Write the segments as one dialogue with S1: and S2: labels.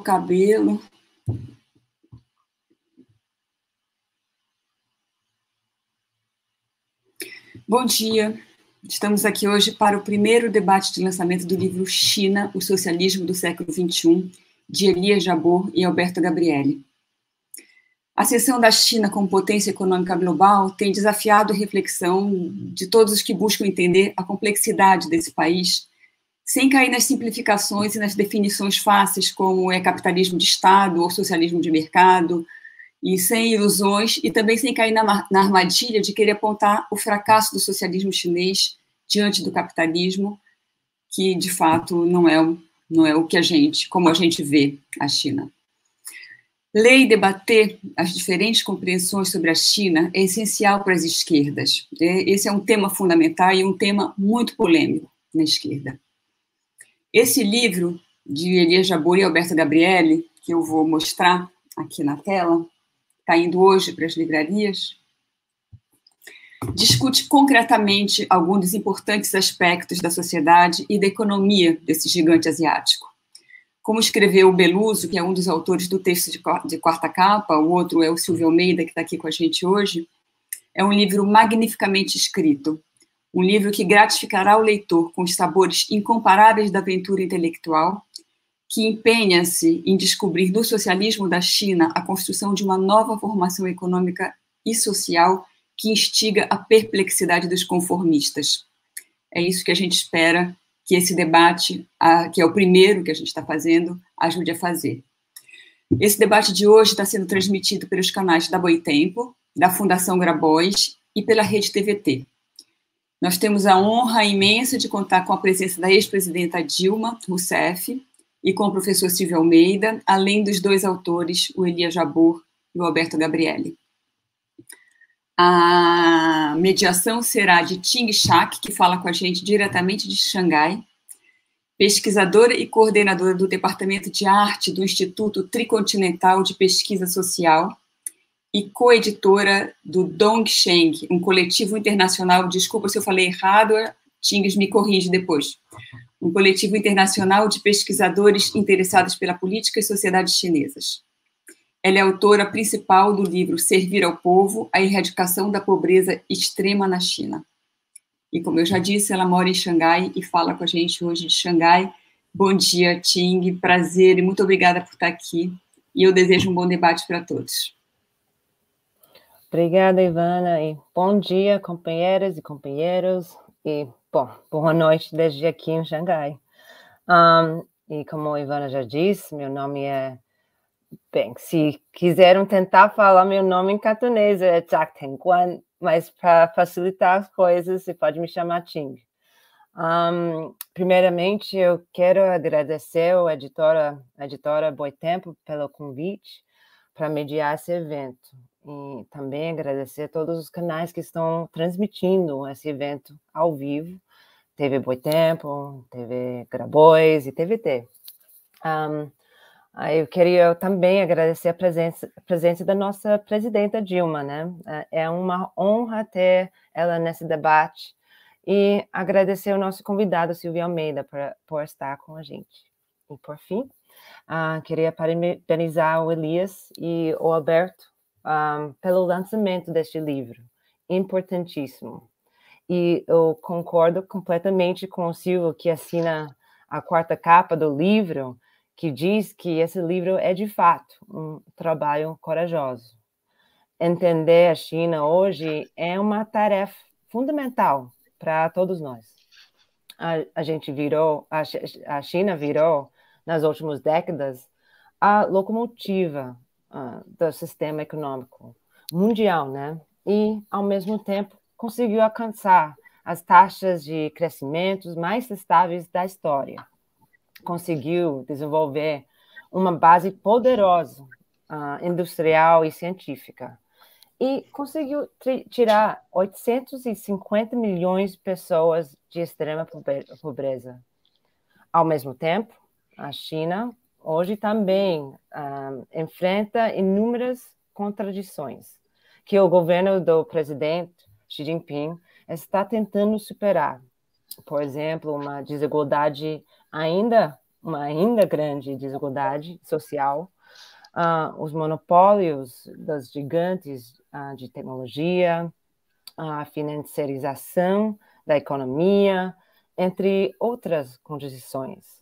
S1: cabelo. Bom dia, estamos aqui hoje para o primeiro debate de lançamento do livro China, o Socialismo do Século XXI, de Elias Jabbour e Alberto Gabriele. A ascensão da China como potência econômica global tem desafiado a reflexão de todos os que buscam entender a complexidade desse país, sem cair nas simplificações e nas definições fáceis como é capitalismo de Estado ou socialismo de mercado, e sem ilusões, e também sem cair na armadilha de querer apontar o fracasso do socialismo chinês diante do capitalismo, que, de fato, não é o que como a gente vê a China. Ler e debater as diferentes compreensões sobre a China é essencial para as esquerdas. Esse é um tema fundamental e um tema muito polêmico na esquerda. Esse livro, de Elias Jabbour e Alberto Gabriele, que eu vou mostrar aqui na tela, está indo hoje para as livrarias, discute concretamente alguns dos importantes aspectos da sociedade e da economia desse gigante asiático. Como escreveu o Beluso, que é um dos autores do texto de quarta capa, o outro é o Silvio Almeida, que está aqui com a gente hoje, é um livro magnificamente escrito, um livro que gratificará o leitor com os sabores incomparáveis da aventura intelectual, que empenha-se em descobrir no socialismo da China a construção de uma nova formação econômica e social que instiga a perplexidade dos conformistas. É isso que a gente espera que esse debate, que é o primeiro que a gente está fazendo, ajude a fazer. Esse debate de hoje está sendo transmitido pelos canais da Boitempo, da Fundação Grabois e pela Rede TVT. Nós temos a honra imensa de contar com a presença da ex-presidenta Dilma Rousseff, e com o professor Silvio Almeida, além dos dois autores, o Elias Jabbour e o Alberto Gabriele. A mediação será de Ting Shak, que fala com a gente diretamente de Xangai, pesquisadora e coordenadora do Departamento de Arte do Instituto Tricontinental de Pesquisa Social e coeditora do Dongsheng, um coletivo internacional, desculpa se eu falei errado, Ting me corrige depois, um coletivo internacional de pesquisadores interessados pela política e sociedades chinesas. Ela é autora principal do livro Servir ao Povo, a erradicação da pobreza extrema na China. E, como eu já disse, ela mora em Xangai e fala com a gente hoje de Xangai. Bom dia, Ting, prazer e muito obrigada por estar aqui. E eu desejo um bom debate para todos.
S2: Obrigada, Ivana, e bom dia, companheiras e companheiros, e, bom, boa noite desde aqui em Xangai. E como a Ivana já disse, meu nome é... Bem, se quiserem tentar falar meu nome em cantonês, é Jack Tengguan, mas para facilitar as coisas, você pode me chamar Ting. Primeiramente, eu quero agradecer a editora Boitempo pelo convite para mediar esse evento. E também agradecer a todos os canais que estão transmitindo esse evento ao vivo, TV Boitempo, TV Grabois e TVT. Eu queria também agradecer a presença da nossa presidenta Dilma, né? É uma honra ter ela nesse debate e agradecer ao nosso convidado, Silvio Almeida, por estar com a gente. E, por fim, queria parabenizar o Elias e o Alberto pelo lançamento deste livro, importantíssimo. E eu concordo completamente com o Silvio, que assina a quarta capa do livro, que diz que esse livro é, de fato, um trabalho corajoso. Entender a China hoje é uma tarefa fundamental para todos nós. A China virou, nas últimas décadas, a locomotiva do sistema econômico mundial, né? E, ao mesmo tempo, conseguiu alcançar as taxas de crescimento mais estáveis da história. Conseguiu desenvolver uma base poderosa, industrial e científica. E conseguiu tirar 850 milhões de pessoas de extrema pobreza. Ao mesmo tempo, a China hoje também enfrenta inúmeras contradições que o governo do presidente Xi Jinping está tentando superar. Por exemplo, uma desigualdade ainda uma ainda grande desigualdade social, os monopólios dos gigantes de tecnologia, a financiarização da economia, entre outras condições.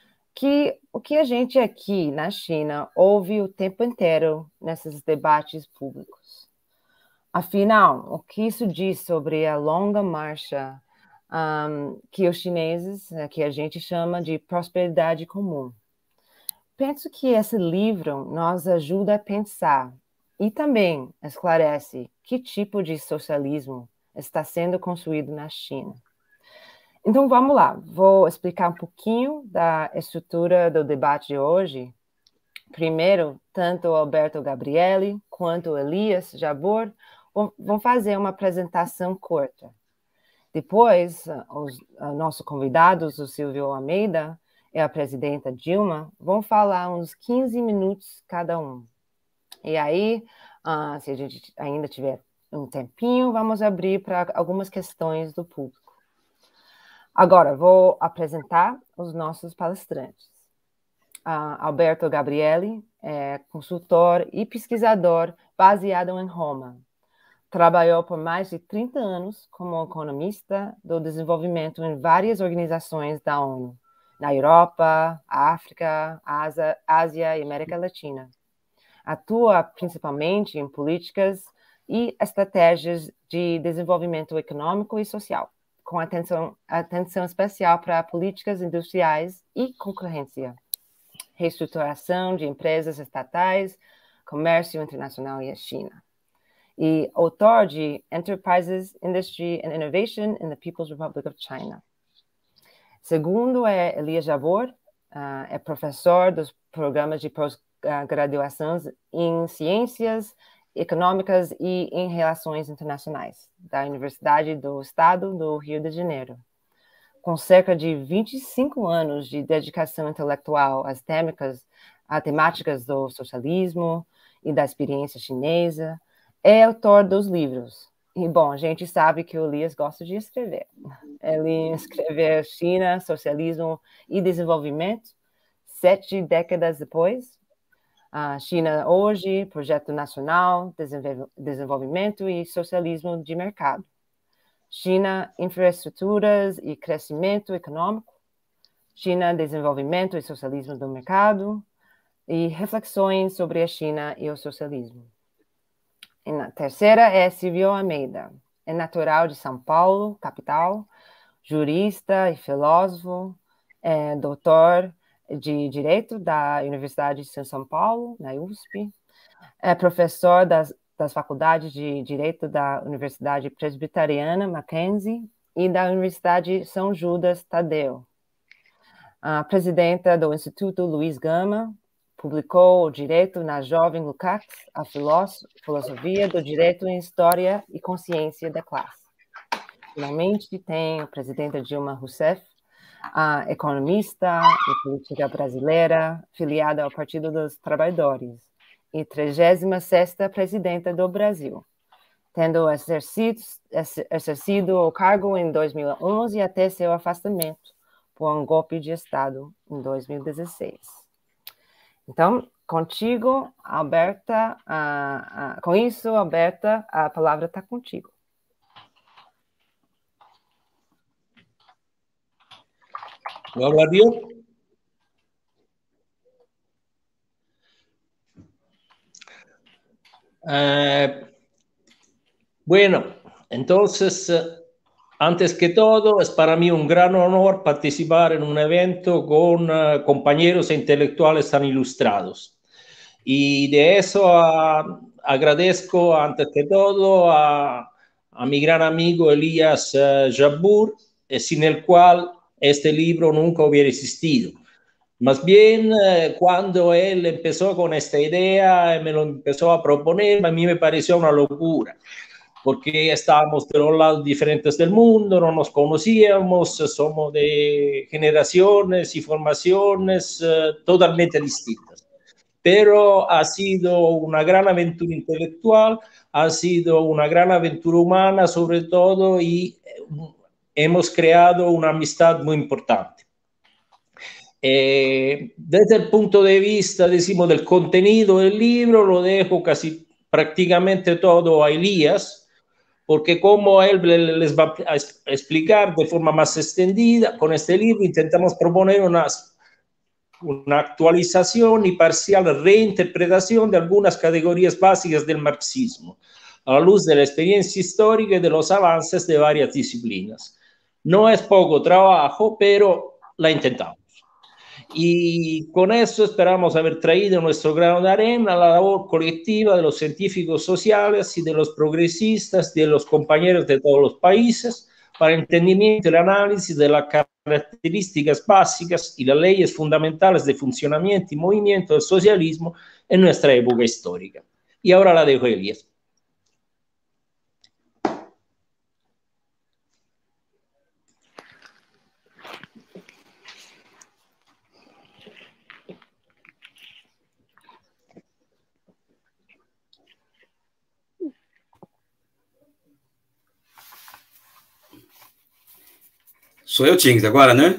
S2: O que a gente aqui na China ouve o tempo inteiro nesses debates públicos. Afinal, o que isso diz sobre a longa marcha que os chineses, que a gente chama de prosperidade comum? Penso que esse livro nos ajuda a pensar e também esclarece que tipo de socialismo está sendo construído na China. Então, vamos lá. Vou explicar um pouquinho da estrutura do debate de hoje. Primeiro, tanto Alberto Gabriele quanto Elias Jabbour vão fazer uma apresentação curta. Depois, os nossos convidados, o Silvio Almeida e a presidenta Dilma, vão falar uns 15 minutos cada um. E aí, se a gente ainda tiver um tempinho, vamos abrir para algumas questões do público. Agora, vou apresentar os nossos palestrantes. Alberto Gabriele é consultor e pesquisador baseado em Roma. Trabalhou por mais de 30 anos como economista do desenvolvimento em várias organizações da ONU, na Europa, África, Ásia e América Latina. Atua principalmente em políticas e estratégias de desenvolvimento econômico e social, com atenção especial para políticas industriais e concorrência, reestruturação de empresas estatais, comércio internacional e a China. E autor de Enterprises, Industry and Innovation in the People's Republic of China. Segundo é Elias Jabbour, é professor dos programas de pós-graduação em Ciências Econômicas e em Relações Internacionais, da Universidade do Estado do Rio de Janeiro. Com cerca de 25 anos de dedicação intelectual às temáticas do socialismo e da experiência chinesa, é autor dos livros. E, bom, a gente sabe que o Elias gosta de escrever. Ele escreveu China, Socialismo e Desenvolvimento, 7 décadas depois. China hoje, Projeto Nacional, Desenvolvimento e Socialismo de Mercado. China, Infraestruturas e Crescimento Econômico. China, Desenvolvimento e Socialismo do Mercado. E Reflexões sobre a China e o Socialismo. E na terceira é Silvio Almeida. É natural de São Paulo, capital, jurista e filósofo, é doutor de Direito da Universidade de São Paulo, na USP, é professor das faculdades de Direito da Universidade Presbiteriana Mackenzie e da Universidade São Judas Tadeu. Presidenta do Instituto Luiz Gama, publicou o Direito na Jovem Lukács, a filosofia do direito em História e Consciência da Classe. Finalmente, tem a presidenta Dilma Rousseff, a economista e política brasileira, filiada ao Partido dos Trabalhadores, e 36ª presidenta do Brasil, tendo exercido o cargo em 2011 até seu afastamento por um golpe de Estado em 2016. Então, contigo, Alberta, com isso, Alberta, a palavra está contigo.
S3: Gloria a Dios. Bueno, entonces, antes que todo, es para mí un gran honor participar en un evento con compañeros e intelectuales tan ilustrados. Y de eso agradezco, antes que todo, a mi gran amigo Elias Jabbour, sin el cual este libro nunca hubiera existido. Más bien, cuando él empezó con esta idea, me lo empezó a proponer, a mí me pareció una locura, porque estábamos de los lados diferentes del mundo, no nos conocíamos, somos de generaciones y formaciones totalmente distintas. Pero ha sido una gran aventura intelectual, ha sido una gran aventura humana sobre todo, y hemos creado una amistad muy importante. Desde el punto de vista, decimos, del contenido del libro, lo dejo casi prácticamente todo a Elías, porque como él les va a explicar de forma más extendida, con este libro intentamos proponer una actualización y parcial reinterpretación de algunas categorías básicas del marxismo, a la luz de la experiencia histórica y de los avances de varias disciplinas. No es poco trabajo, pero la intentamos. Y con eso esperamos haber traído nuestro grano de arena a la labor colectiva de los científicos sociales y de los progresistas, de los compañeros de todos los países, para el entendimiento y el análisis de las características básicas y las leyes fundamentales de funcionamiento y movimiento del socialismo en nuestra época histórica. Y ahora la dejo a Elías.
S4: Sou eu, Tings, agora, né?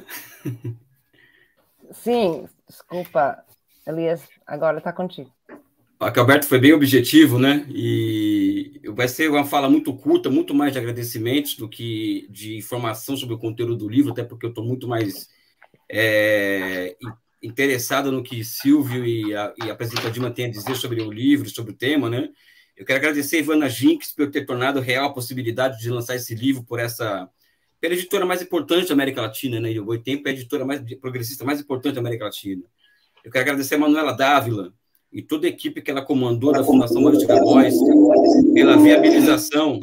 S2: Sim, desculpa, Elias, agora está contigo.
S4: Aqui, Alberto, foi bem objetivo, né? E vai ser uma fala muito curta, muito mais de agradecimentos do que de informação sobre o conteúdo do livro, até porque eu estou muito mais interessado no que Silvio e a presidenta Dilma têm a dizer sobre o livro, sobre o tema, né? Eu quero agradecer a Ivana Jinks por ter tornado real a possibilidade de lançar esse livro pela editora mais importante da América Latina, né? E o Boitempo é a editora mais progressista mais importante da América Latina. Eu quero agradecer a Manuela Dávila e toda a equipe que ela comandou da Fundação Maurício Camões pela viabilização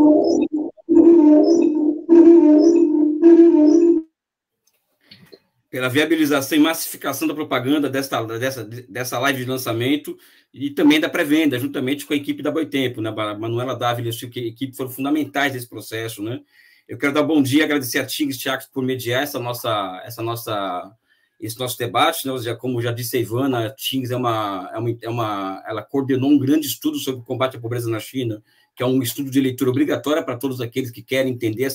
S4: e massificação da propaganda dessa live de lançamento e também da pré-venda, juntamente com a equipe da Boitempo, né? A Manuela Dávila e a sua equipe foram fundamentais nesse processo, né? Eu quero dar bom dia, agradecer a Tings Tiax por mediar esse nosso debate, né? Como já disse a Ivana, a Tings ela coordenou um grande estudo sobre o combate à pobreza na China, que é um estudo de leitura obrigatória para todos aqueles que querem entender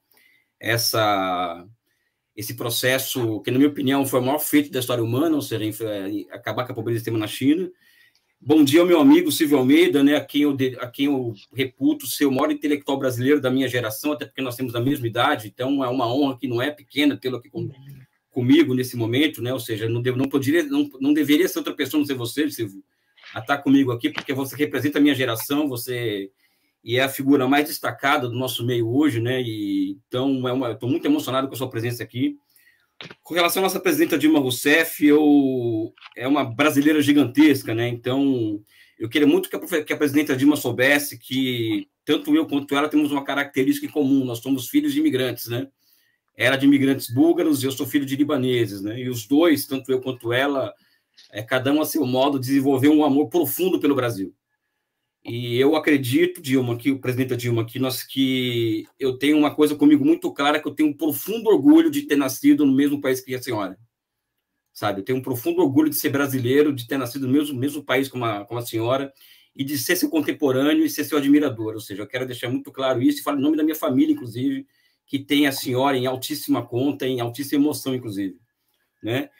S4: esse processo, que, na minha opinião, foi o maior feito da história humana, ou seja, acabar com a pobreza extrema na China. Bom dia ao meu amigo Silvio Almeida, né, a quem eu reputo ser o maior intelectual brasileiro da minha geração, até porque nós temos a mesma idade, então é uma honra que não é pequena tê-lo aqui comigo nesse momento, né, ou seja, não deveria ser outra pessoa, não ser você, Silvio, a estar comigo aqui, porque você representa a minha geração, e é a figura mais destacada do nosso meio hoje, né, e então estou muito emocionado com a sua presença aqui. Com relação à nossa presidenta Dilma Rousseff, é uma brasileira gigantesca, né? Então, eu queria muito que a presidenta Dilma soubesse que tanto eu quanto ela temos uma característica em comum, nós somos filhos de imigrantes, né? Ela de imigrantes búlgaros e eu sou filho de libaneses, né? E os dois, tanto eu quanto ela, cada um a seu modo, desenvolveu um amor profundo pelo Brasil. E eu acredito, presidenta Dilma, que eu tenho uma coisa comigo muito clara, que eu tenho um profundo orgulho de ter nascido no mesmo país que a senhora. Sabe? Eu tenho um profundo orgulho de ser brasileiro, de ter nascido no mesmo país como a senhora, e de ser seu contemporâneo e ser seu admirador. Ou seja, eu quero deixar muito claro isso, e falo em nome da minha família, inclusive, que tem a senhora em altíssima conta, em altíssima emoção, inclusive. Né?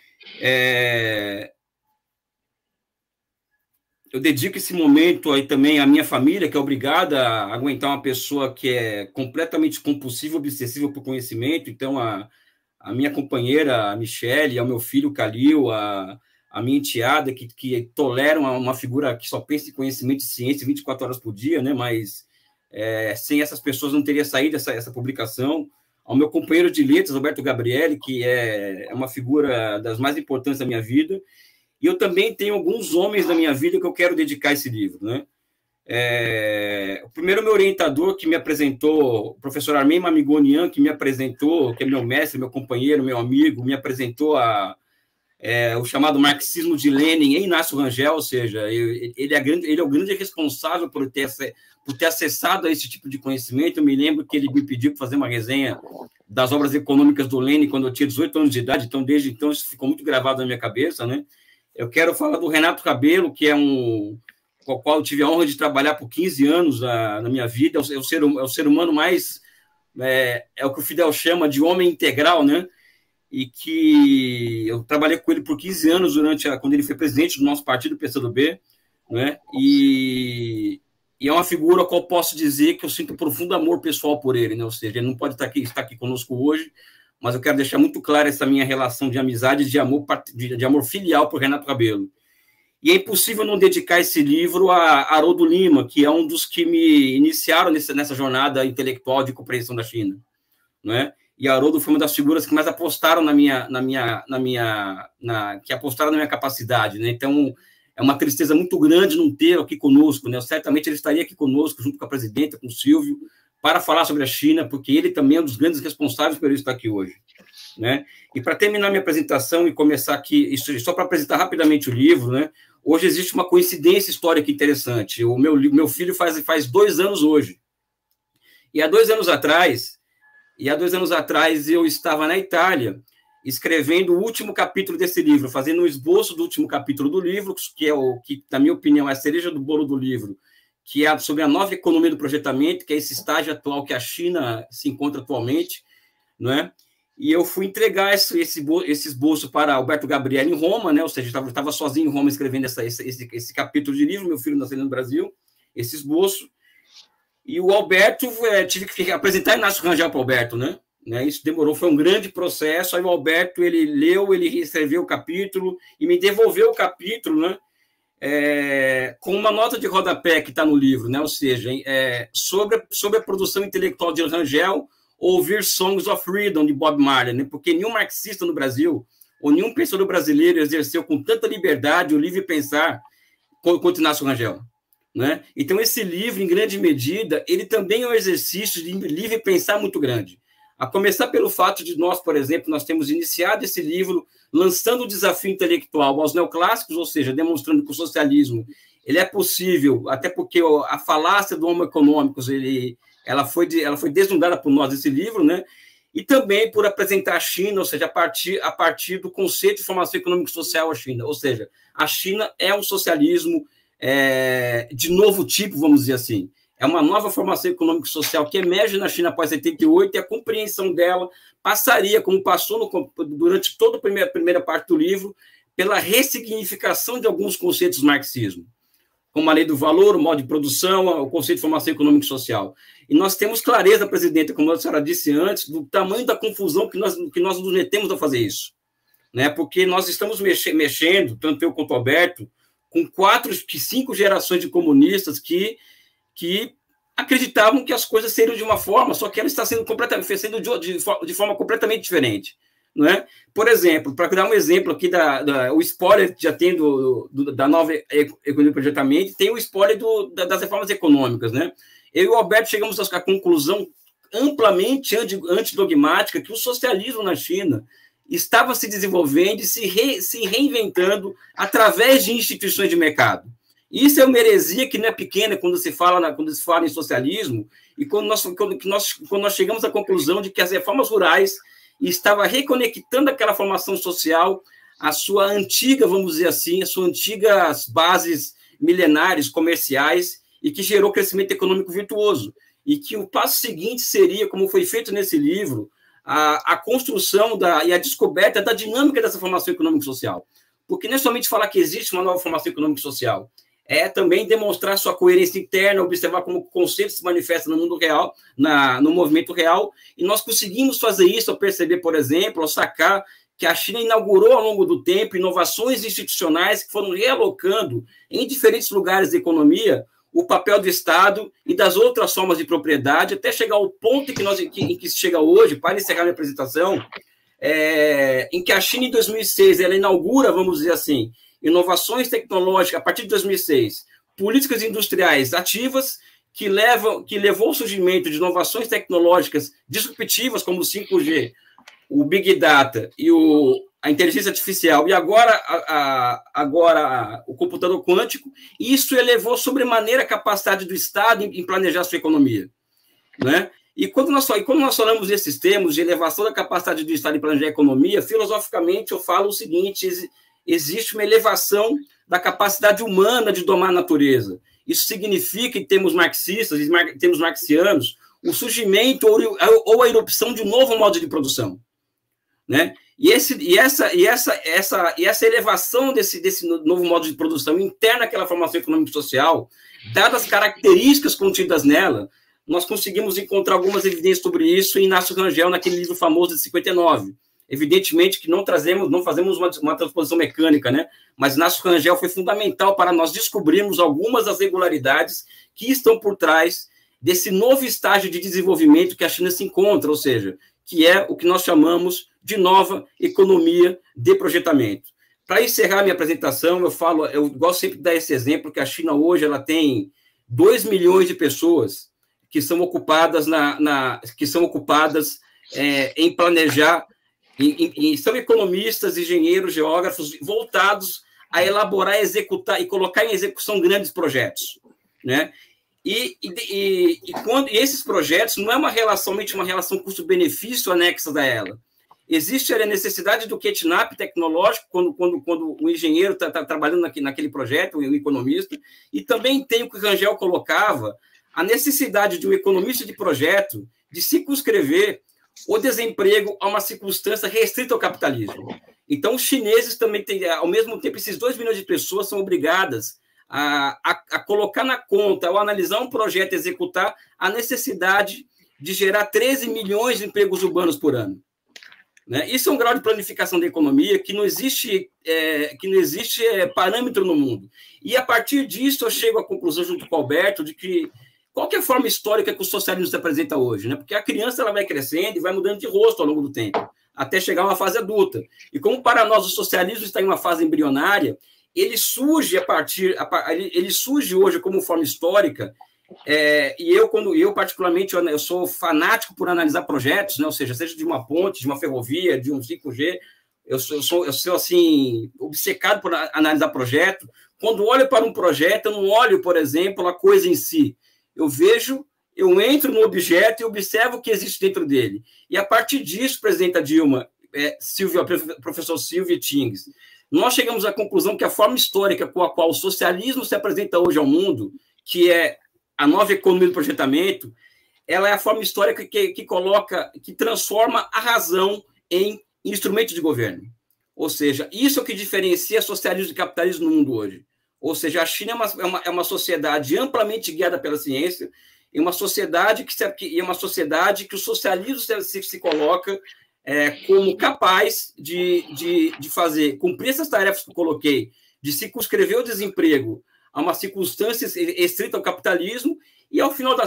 S4: Eu dedico esse momento aí também à minha família, que é obrigada a aguentar uma pessoa que é completamente compulsiva, obsessiva por conhecimento. Então, a minha companheira, a Michele, ao meu filho, Calil, a minha enteada, que toleram uma figura que só pensa em conhecimento e ciência 24 horas por dia, né? Mas sem essas pessoas não teria saído essa publicação. Ao meu companheiro de letras, Alberto Gabriele, que é uma figura das mais importantes da minha vida. E eu também tenho alguns homens da minha vida que eu quero dedicar esse livro, né? O primeiro, meu orientador que me apresentou, o professor Armin Mamigonian, que me apresentou, que é meu mestre, meu companheiro, meu amigo, me apresentou o chamado marxismo de Lenin em Inácio Rangel, ou seja, ele é o grande responsável por ter acessado a esse tipo de conhecimento. Eu me lembro que ele me pediu para fazer uma resenha das obras econômicas do Lenin quando eu tinha 18 anos de idade, então desde então isso ficou muito gravado na minha cabeça, né? Eu quero falar do Renato Cabelo, que com o qual eu tive a honra de trabalhar por 15 anos na minha vida. É o ser humano mais... É o que o Fidel chama de homem integral, né? e que eu trabalhei com ele por 15 anos quando ele foi presidente do nosso partido, PCdoB, né? E é uma figura a qual posso dizer que eu sinto profundo amor pessoal por ele, né? Ou seja, ele não pode estar aqui conosco hoje, mas eu quero deixar muito clara essa minha relação de amizade, de amor filial por Renato Rabelo. E é impossível não dedicar esse livro a Haroldo Lima, que é um dos que me iniciaram nessa jornada intelectual de compreensão da China, não é? E Haroldo foi uma das figuras que mais apostaram que apostaram na minha capacidade, né? Então, é uma tristeza muito grande não ter aqui conosco, né? Certamente ele estaria aqui conosco, junto com a presidenta, com o Silvio, para falar sobre a China, porque ele também é um dos grandes responsáveis por ele estar aqui hoje, né? E para terminar minha apresentação e começar aqui, só para apresentar rapidamente o livro, né? Hoje existe uma coincidência histórica interessante. O meu filho faz 2 anos hoje. E há 2 anos atrás eu estava na Itália escrevendo o último capítulo desse livro, fazendo um esboço do último capítulo do livro, que na minha opinião, é a cereja do bolo do livro, que é sobre a nova economia do projetamento, que é esse estágio atual que a China se encontra atualmente, não é? E eu fui entregar esse esboço para Alberto Gabriele em Roma, né? Ou seja, eu estava sozinho em Roma escrevendo esse capítulo de livro, meu filho nasceu no Brasil, esse esboço. E o Alberto, tive que apresentar Inácio Rangel para o Alberto, né? Isso demorou, foi um grande processo. Aí o Alberto, ele leu, ele reescreveu o capítulo e me devolveu o capítulo, né? Com uma nota de rodapé que está no livro, né? Ou seja, sobre a produção intelectual de Rangel, ouvir Songs of Freedom, de Bob Marley, né? Porque nenhum marxista no Brasil, ou nenhum pensador brasileiro exerceu com tanta liberdade o livre pensar quanto Inácio Rangel, né? Então, esse livro, em grande medida, ele também é um exercício de livre pensar muito grande. A começar pelo fato de nós, por exemplo, nós temos iniciado esse livro lançando o desafio intelectual aos neoclássicos, ou seja, demonstrando que o socialismo ele é possível, até porque a falácia do Homo econômicos, ela foi desnudada por nós esse livro, né? E também por apresentar a China, ou seja, a partir do conceito de formação econômica e social a China, ou seja, a China é um socialismo de novo tipo, vamos dizer assim. É uma nova formação econômica e social que emerge na China após 78 e a compreensão dela passaria, como passou durante toda a primeira parte do livro, pela ressignificação de alguns conceitos do marxismo, como a lei do valor, o modo de produção, o conceito de formação econômica e social. E nós temos clareza, presidente, como a senhora disse antes, do tamanho da confusão que nós nos metemos a fazer isso, né? Porque nós estamos mexendo, tanto eu quanto o Alberto, com 5 gerações de comunistas que acreditavam que as coisas seriam de uma forma, só que ela está sendo de forma completamente diferente, não é? Por exemplo, para dar um exemplo aqui o spoiler que já tem da nova economia do projetamento, tem o spoiler das reformas econômicas, né? Eu e o Alberto chegamos à conclusão amplamente antidogmática que o socialismo na China estava se desenvolvendo e se reinventando através de instituições de mercado. Isso é uma heresia que não é pequena quando se fala em socialismo, e quando nós chegamos à conclusão de que as reformas rurais estavam reconectando aquela formação social à sua antiga, vamos dizer assim, às suas antigas bases milenares comerciais, e que gerou crescimento econômico virtuoso. E que o passo seguinte seria, como foi feito nesse livro, a construção e a descoberta da dinâmica dessa formação econômica e social. Porque não é somente falar que existe uma nova formação econômica e social, é também demonstrar sua coerência interna, observar como o conceito se manifesta no mundo real, no movimento real, e nós conseguimos fazer isso ao perceber, por exemplo, ao sacar que a China inaugurou ao longo do tempo inovações institucionais que foram realocando em diferentes lugares da economia o papel do Estado e das outras formas de propriedade, até chegar ao ponto em que se chega hoje, para encerrar minha apresentação, em que a China, em 2006, ela inaugura, vamos dizer assim, inovações tecnológicas, a partir de 2006, políticas industriais ativas, que levou ao surgimento de inovações tecnológicas disruptivas, como o 5G, o Big Data e a inteligência artificial, e agora o computador quântico. Isso elevou sobremaneira a capacidade do Estado em planejar sua economia, né? E quando nós falamos desses termos de elevação da capacidade do Estado em planejar a economia, filosoficamente eu falo o seguinte: existe uma elevação da capacidade humana de domar a natureza. Isso significa, em termos marxistas, em termos marxianos, o surgimento ou a erupção de um novo modo de produção, né? E essa elevação desse novo modo de produção interna àquela formação econômica e social, dadas as características contidas nela, nós conseguimos encontrar algumas evidências sobre isso em Inácio Rangel, naquele livro famoso de 59. Evidentemente que não fazemos uma transposição mecânica, né? Mas Inácio Rangel foi fundamental para nós descobrirmos algumas das regularidades que estão por trás desse novo estágio de desenvolvimento que a China se encontra, ou seja, que é o que nós chamamos de nova economia de projetamento. Para encerrar minha apresentação, eu gosto sempre de dar esse exemplo, que a China hoje ela tem 2 milhões de pessoas que são ocupadas em planejar, são economistas, engenheiros, geógrafos, voltados a elaborar, executar e colocar em execução grandes projetos, né? E esses projetos não é somente uma relação custo-benefício anexa a ela. Existe a necessidade do catch-up tecnológico quando o engenheiro está trabalhando naquele projeto, o economista, e também tem o que o Rangel colocava, a necessidade de um economista de projeto de circunscrever o desemprego a uma circunstância restrita ao capitalismo. Então, os chineses também têm, ao mesmo tempo, esses 2 milhões de pessoas são obrigadas a colocar na conta, ao analisar um projeto e executar, a necessidade de gerar 13 milhões de empregos urbanos por ano. Né? Isso é um grau de planificação da economia que não existe parâmetro no mundo. E, a partir disso, eu chego à conclusão, junto com o Alberto, de que qual que é a forma histórica que o socialismo se apresenta hoje? Né? Porque a criança ela vai crescendo e vai mudando de rosto ao longo do tempo, até chegar a uma fase adulta. E como para nós o socialismo está em uma fase embrionária, ele surge hoje como forma histórica, e eu particularmente, eu sou fanático por analisar projetos, né? Ou seja de uma ponte, de uma ferrovia, de um 5G, eu sou assim, obcecado por analisar projeto. Quando olho para um projeto, eu não olho, por exemplo, a coisa em si. Eu entro no objeto e observo o que existe dentro dele. E, a partir disso, presidenta Dilma, professor Silvio e Tings, nós chegamos à conclusão que a forma histórica com a qual o socialismo se apresenta hoje ao mundo, que é a nova economia do projetamento, ela é a forma histórica que transforma a razão em instrumento de governo. Ou seja, isso é o que diferencia socialismo e capitalismo no mundo hoje. Ou seja, a China é uma sociedade amplamente guiada pela ciência, e uma sociedade que o socialismo se coloca como capaz de cumprir essas tarefas que eu coloquei, de circunscrever o desemprego a uma circunstância restrita ao capitalismo, e ao final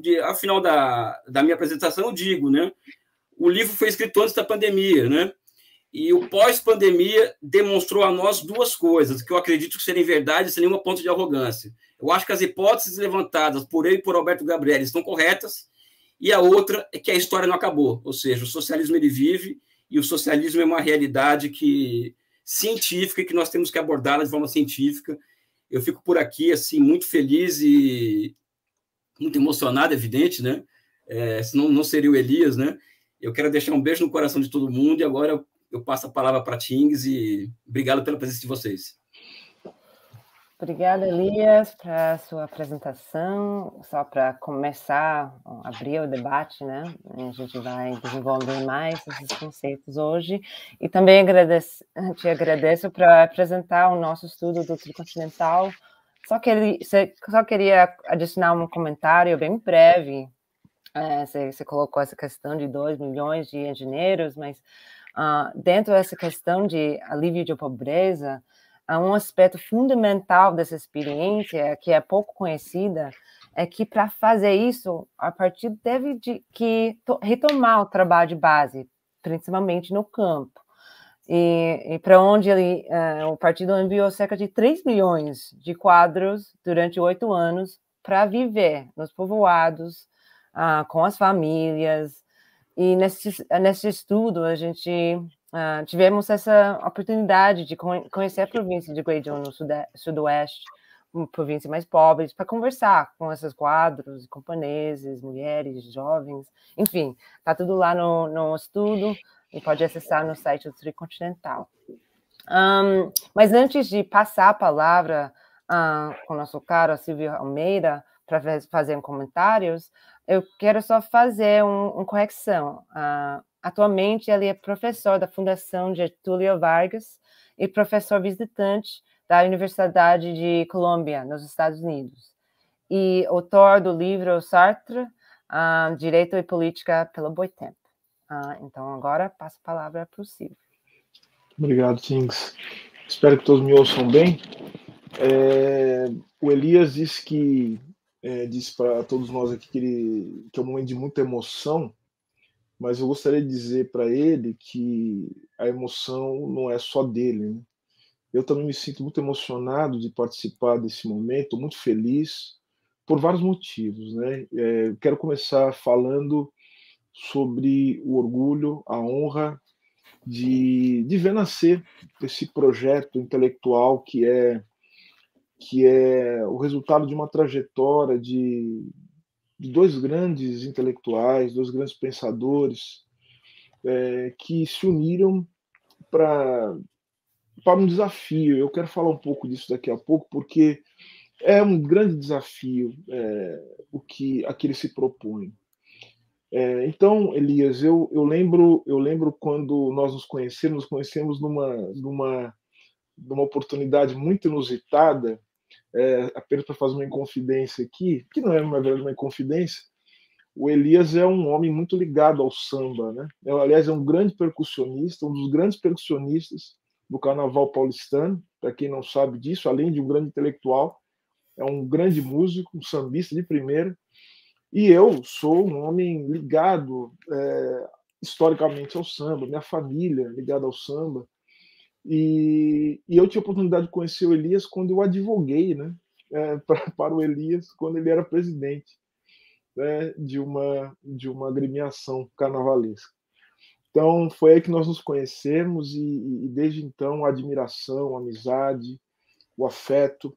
S4: da minha apresentação eu digo, né, o livro foi escrito antes da pandemia, né, e o pós-pandemia demonstrou a nós 2 coisas, que eu acredito que serem verdade sem nenhuma ponto de arrogância. Eu acho que as hipóteses levantadas por eu e por Alberto Gabriel estão corretas, e a outra é que a história não acabou, ou seja, o socialismo ele vive, e o socialismo é uma realidade científica e que nós temos que abordá-la de forma científica. Eu fico por aqui, assim, muito feliz e muito emocionado, evidente, né? Senão não seria o Elias, né? Eu quero deixar um beijo no coração de todo mundo, e agora eu passo a palavra para a Tings, e obrigado pela presença de vocês.
S2: Obrigada, Elias, para a sua apresentação. Só para começar, abrir o debate, né? A gente vai desenvolver mais esses conceitos hoje. E também te agradeço para apresentar o nosso estudo do tricontinental. Só queria adicionar um comentário bem breve. Você colocou essa questão de 2 milhões de engenheiros, mas dentro dessa questão de alívio de pobreza, há um aspecto fundamental dessa experiência, que é pouco conhecida, é que para fazer isso, a partido deve retomar o trabalho de base, principalmente no campo. E para onde o partido enviou cerca de 3 milhões de quadros durante 8 anos para viver nos povoados, com as famílias. E nesse estudo, a gente tivemos essa oportunidade de conhecer a província de Guizhou, no sudoeste, uma província mais pobre, para conversar com esses quadros, camponeses, mulheres, jovens, enfim, está tudo lá no estudo, e pode acessar no site do Tricontinental. Mas antes de passar a palavra com o nosso caro Silvio Almeida, para fazer comentários, eu quero só fazer uma correção. Atualmente, ele é professor da Fundação Getúlio Vargas e professor visitante da Universidade de Colômbia, nos Estados Unidos, e autor do livro Sartre, Direito e Política pelo Boitempo. Então, agora passo a palavra para o Silvio.
S5: Obrigado, Tings. Espero que todos me ouçam bem. O Elias disse para todos nós aqui que é um momento de muita emoção, mas eu gostaria de dizer para ele que a emoção não é só dele, né? Eu também me sinto muito emocionado de participar desse momento, muito feliz, por vários motivos, né? Quero começar falando sobre o orgulho, a honra de ver nascer esse projeto intelectual que é o resultado de uma trajetória de dois grandes intelectuais, dois grandes pensadores que se uniram para um desafio. Eu quero falar um pouco disso daqui a pouco, porque é um grande desafio a que ele se propõe. Então, Elias, eu lembro quando nós nos conhecemos numa oportunidade muito inusitada, apenas para fazer uma inconfidência aqui, que não é na verdade uma inconfidência. O Elias é um homem muito ligado ao samba, né? Aliás, é um grande percussionista, um dos grandes percussionistas do Carnaval paulistano. Para quem não sabe disso, além de um grande intelectual, é um grande músico, um sambista de primeira. E eu sou um homem ligado historicamente ao samba, minha família ligada ao samba. E eu tive a oportunidade de conhecer o Elias quando eu advoguei, né, para o Elias, quando ele era presidente, né, de uma agremiação carnavalesca. Então, foi aí que nós nos conhecemos e desde então a admiração, a amizade, o afeto,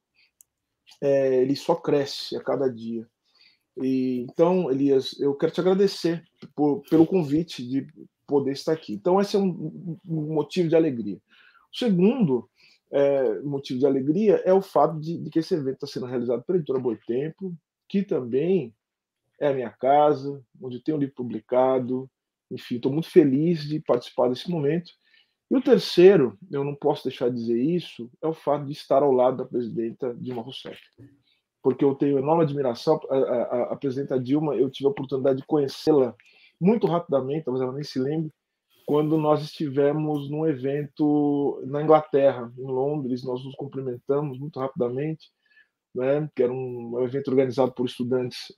S5: ele só cresce a cada dia. Então, Elias, eu quero te agradecer pelo convite de poder estar aqui. Então, esse é um motivo de alegria. O segundo motivo de alegria é o fato de que esse evento está sendo realizado pela Editora Boitempo, que também é a minha casa, onde tenho um livro publicado. Enfim, estou muito feliz de participar desse momento. E o terceiro, eu não posso deixar de dizer isso, é o fato de estar ao lado da presidenta Dilma Rousseff. Porque eu tenho enorme admiração. A presidenta Dilma, eu tive a oportunidade de conhecê-la muito rapidamente, talvez ela nem se lembre, quando nós estivemos num evento na Inglaterra, em Londres. Nós nos cumprimentamos muito rapidamente, né, que era um evento organizado por estudantes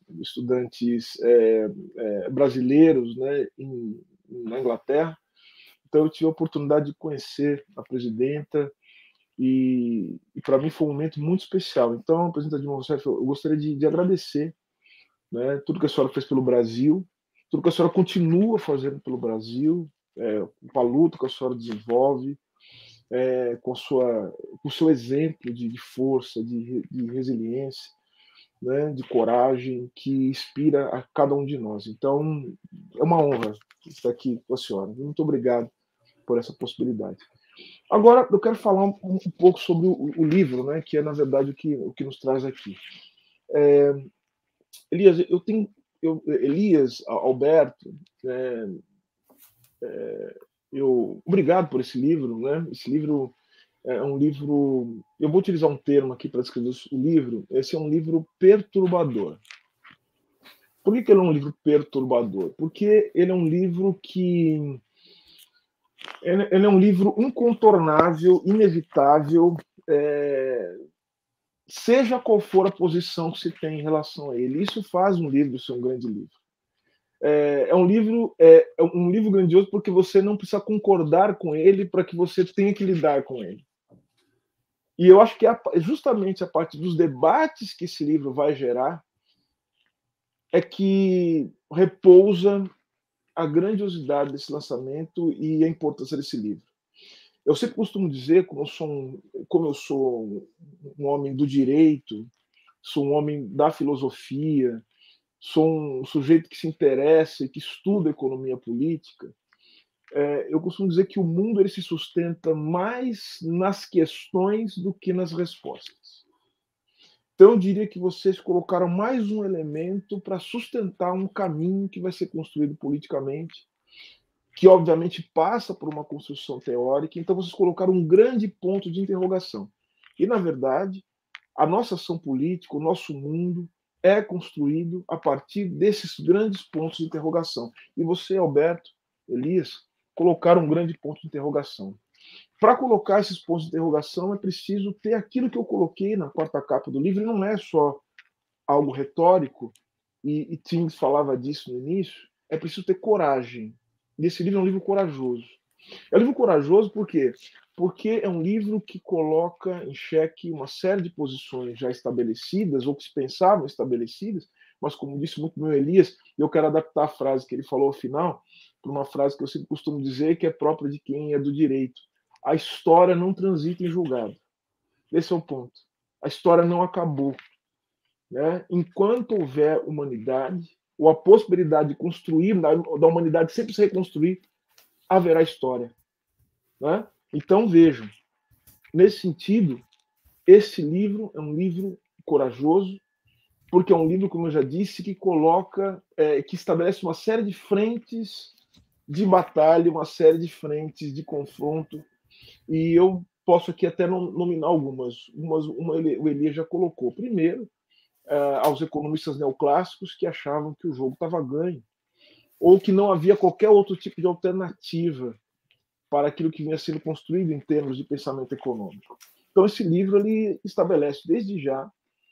S5: brasileiros, né, na Inglaterra. Então eu tive a oportunidade de conhecer a presidenta, e para mim foi um momento muito especial. Então, presidenta Dilma Rousseff, eu gostaria de agradecer, né, tudo que a senhora fez pelo Brasil, tudo que a senhora continua fazendo pelo Brasil, com a luta que a senhora desenvolve, com o seu exemplo de força, de resiliência, né, de coragem, que inspira a cada um de nós. Então, é uma honra estar aqui com a senhora. Muito obrigado por essa possibilidade. Agora, eu quero falar um pouco sobre o livro, né, que é, na verdade, o que nos traz aqui. Elias, Elias, Alberto, obrigado por esse livro, né? Esse livro é um livro, eu vou utilizar um termo aqui para descrever o livro. Esse é um livro perturbador. Por que ele é um livro perturbador? Porque ele é um livro ele é um livro incontornável, inevitável, seja qual for a posição que se tem em relação a ele. Isso faz um livro ser um grande livro. É um livro grandioso porque você não precisa concordar com ele para que você tenha que lidar com ele. E eu acho que justamente a partir dos debates que esse livro vai gerar é que repousa a grandiosidade desse lançamento e a importância desse livro. Eu sempre costumo dizer, como eu sou um homem do direito, sou um homem da filosofia, sou um sujeito que se interessa e que estuda economia política, eu costumo dizer que o mundo ele se sustenta mais nas questões do que nas respostas. Então, eu diria que vocês colocaram mais um elemento para sustentar um caminho que vai ser construído politicamente, que obviamente passa por uma construção teórica. Então vocês colocaram um grande ponto de interrogação. E, na verdade, a nossa ação política, o nosso mundo, é construído a partir desses grandes pontos de interrogação. E você, Alberto, Elias, colocaram um grande ponto de interrogação. Para colocar esses pontos de interrogação, é preciso ter aquilo que eu coloquei na quarta capa do livro, e não é só algo retórico, e Tim falava disso no início, é preciso ter coragem. E esse livro é um livro corajoso. É um livro corajoso por quê? Porque é um livro que coloca em xeque uma série de posições já estabelecidas, ou que se pensavam estabelecidas, mas, como disse muito meu Elias, eu quero adaptar a frase que ele falou ao final para uma frase que eu sempre costumo dizer, que é própria de quem é do direito. A história não transita em julgado. Esse é o ponto. A história não acabou. Né? Enquanto houver humanidade, ou a possibilidade de construir, da humanidade sempre se reconstruir, haverá história. Né? Então, vejam, nesse sentido, esse livro é um livro corajoso, porque é um livro, como eu já disse, que coloca, que estabelece uma série de frentes de batalha, uma série de frentes de confronto, e eu posso aqui até nominar algumas. Uma o Elias já colocou. Primeiro, aos economistas neoclássicos que achavam que o jogo estava ganho, ou que não havia qualquer outro tipo de alternativa para aquilo que vinha sendo construído em termos de pensamento econômico. Então, esse livro ele estabelece desde já,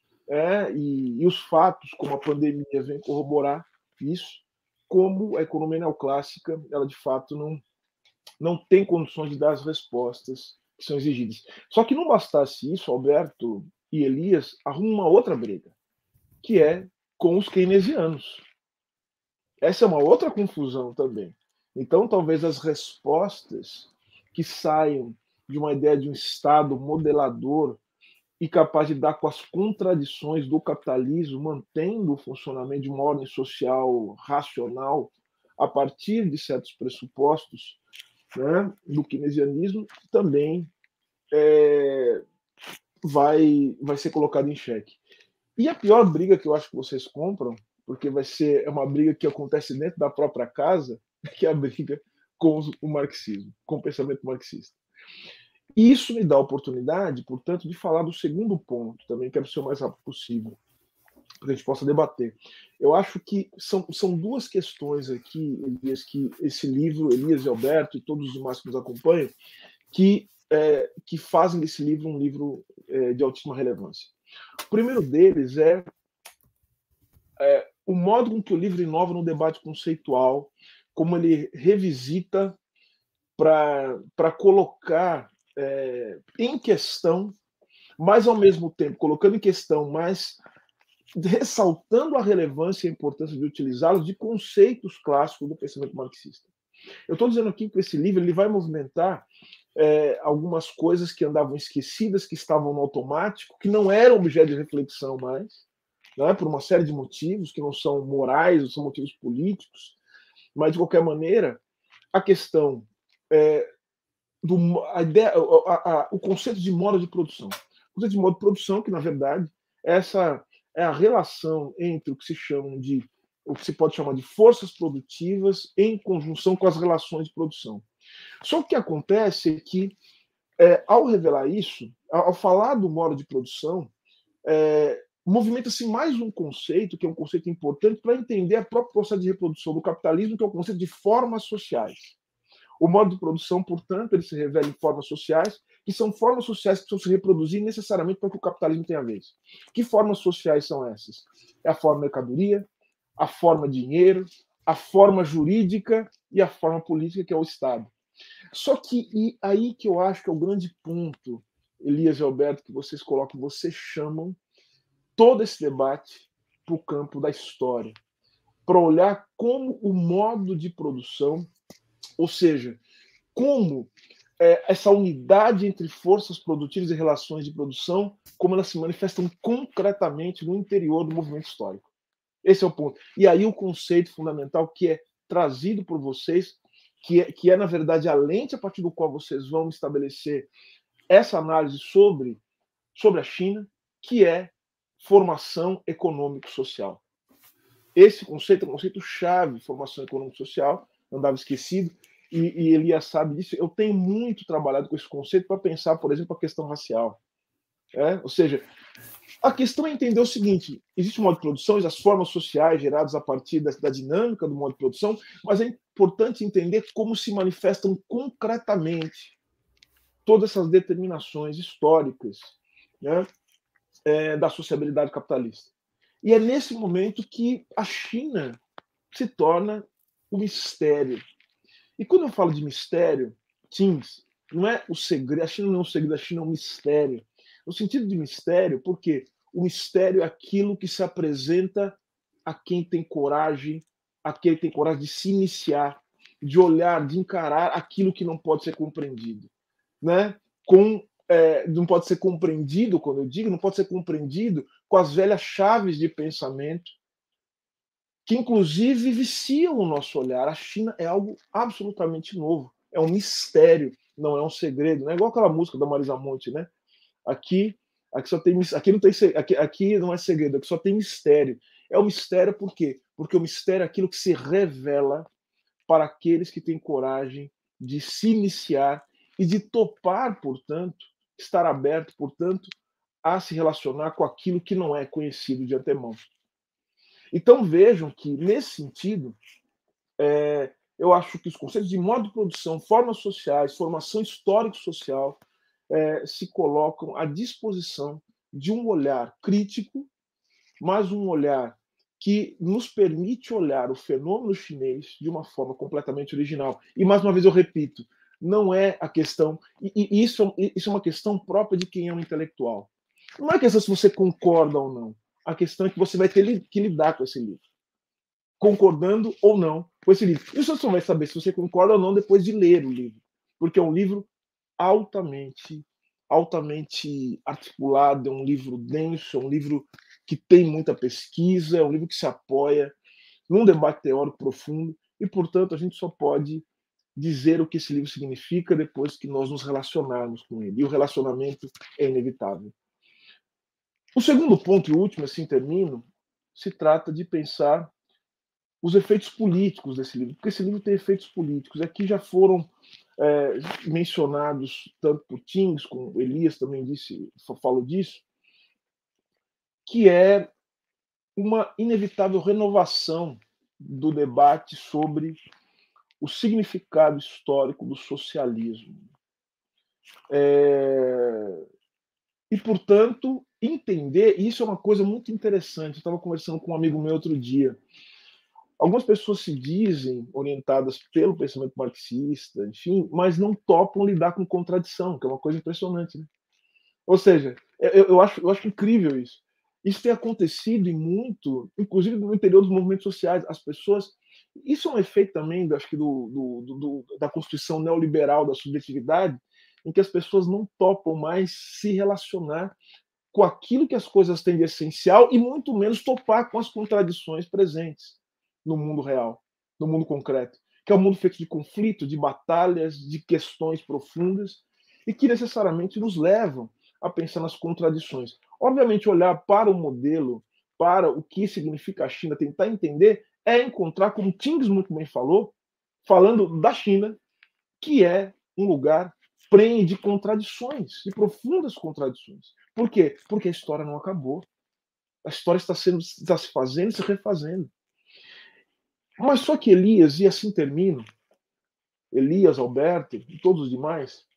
S5: e os fatos, como a pandemia, vem corroborar isso, como a economia neoclássica, ela de fato não tem condições de dar as respostas que são exigidas. Só que não bastasse isso, Alberto e Elias arrumam uma outra briga, que é com os keynesianos. Essa é uma outra confusão também. Então, talvez as respostas que saiam de uma ideia de um Estado modelador e capaz de dar com as contradições do capitalismo, mantendo o funcionamento de uma ordem social racional a partir de certos pressupostos, né, do keynesianismo, também vai ser colocado em xeque. E a pior briga que eu acho que vocês compram, porque é uma briga que acontece dentro da própria casa, que é a briga com o marxismo, com o pensamento marxista. E isso me dá a oportunidade, portanto, de falar do segundo ponto, também quero ser o mais rápido possível, para que a gente possa debater. Eu acho que são duas questões aqui, Elias, que esse livro, Elias e Alberto, e todos os demais que nos acompanham, que fazem desse livro um livro de altíssima relevância. O primeiro deles é o modo com que o livro inova no debate conceitual, como ele revisita para colocar em questão, mas ao mesmo tempo colocando em questão, mas ressaltando a relevância e a importância de utilizá-los de conceitos clássicos do pensamento marxista. Eu estou dizendo aqui que esse livro ele vai movimentar algumas coisas que andavam esquecidas, que estavam no automático, que não eram objeto de reflexão mais, né, por uma série de motivos que não são morais, não são motivos políticos, mas de qualquer maneira a questão o conceito de modo de produção. O conceito de modo de produção, que na verdade essa é a relação entre o que se pode chamar de forças produtivas em conjunção com as relações de produção. Só que o que acontece é que, ao revelar isso, ao falar do modo de produção, movimenta-se mais um conceito, que é um conceito importante para entender o próprio processo de reprodução do capitalismo, que é o conceito de formas sociais. O modo de produção, portanto, ele se revela em formas sociais, que são formas sociais que precisam se reproduzir necessariamente para que o capitalismo tenha vez. Que formas sociais são essas? É a forma mercadoria, a forma dinheiro, a forma jurídica e a forma política, que é o Estado. Só que aí que eu acho que é o grande ponto, Elias e Alberto, que vocês colocam, vocês chamam todo esse debate para o campo da história, para olhar como o modo de produção, ou seja, como essa unidade entre forças produtivas e relações de produção, como elas se manifestam concretamente no interior do movimento histórico. Esse é o ponto. E aí o conceito fundamental que é trazido por vocês, que é na verdade a lente a partir do qual vocês vão estabelecer essa análise sobre a China, que é formação econômico-social. Esse conceito é um conceito-chave, formação econômico-social, andava esquecido, e Elias sabe disso, eu tenho muito trabalhado com esse conceito para pensar, por exemplo, a questão racial. Ou seja, a questão é entender o seguinte: existe um modo de produção, as formas sociais geradas a partir da dinâmica do modo de produção, mas é importante entender como se manifestam concretamente todas essas determinações históricas, né, da sociabilidade capitalista. E é nesse momento que a China se torna um mistério. E quando eu falo de mistério, Tins, não é o segredo, a China não é um segredo, a China é um mistério. No sentido de mistério, porque o mistério é aquilo que se apresenta a quem tem coragem, de se iniciar, de olhar, de encarar aquilo que não pode ser compreendido, né? Não pode ser compreendido, quando eu digo, não pode ser compreendido com as velhas chaves de pensamento que inclusive viciam o nosso olhar. A China é algo absolutamente novo, é um mistério, não é um segredo, não é igual aquela música da Marisa Monte, né? Aqui só tem, aqui não é segredo, aqui só tem mistério. É um mistério por quê? Porque o mistério é aquilo que se revela para aqueles que têm coragem de se iniciar e de topar, portanto, estar aberto, portanto, a se relacionar com aquilo que não é conhecido de antemão. Então vejam que, nesse sentido, eu acho que os conceitos de modo de produção, formas sociais, formação histórico-social, se colocam à disposição de um olhar crítico, mas um olhar que nos permite olhar o fenômeno chinês de uma forma completamente original. E, mais uma vez, eu repito, não é a questão... E isso é uma questão própria de quem é um intelectual. Não é questão se você concorda ou não. A questão é que você vai ter que lidar com esse livro, concordando ou não com esse livro. E você só vai saber se você concorda ou não depois de ler o livro, porque é um livro altamente articulado, é um livro denso, é um livro que tem muita pesquisa, é um livro que se apoia num debate teórico profundo e, portanto, a gente só pode dizer o que esse livro significa depois que nós nos relacionarmos com ele. E o relacionamento é inevitável. O segundo ponto e último, assim termino, se trata de pensar os efeitos políticos desse livro, porque esse livro tem efeitos políticos. Aqui já foram mencionados tanto por Tins, como Elias também falou disso, que é uma inevitável renovação do debate sobre o significado histórico do socialismo. E, portanto, entender, isso é uma coisa muito interessante. Eu estava conversando com um amigo meu outro dia. Algumas pessoas se dizem orientadas pelo pensamento marxista, enfim, mas não topam lidar com contradição, que é uma coisa impressionante, né? Ou seja, eu acho incrível isso. Isso tem acontecido e muito, inclusive no interior dos movimentos sociais. As pessoas... Isso é um efeito também, acho que, da constituição neoliberal da subjetividade, em que as pessoas não topam mais se relacionar com aquilo que as coisas têm de essencial e muito menos topar com as contradições presentes no mundo real, no mundo concreto, que é um mundo feito de conflito, de batalhas, de questões profundas e que necessariamente nos levam a pensar nas contradições. Obviamente, olhar para o modelo, para o que significa a China, tentar entender, é encontrar, como Tins muito bem falou, falando da China, que é um lugar prenhe de contradições, de profundas contradições. Por quê? Porque a história não acabou. A história está se fazendo e se refazendo. Mas só que Elias, e assim termino, Elias, Alberto e todos os demais,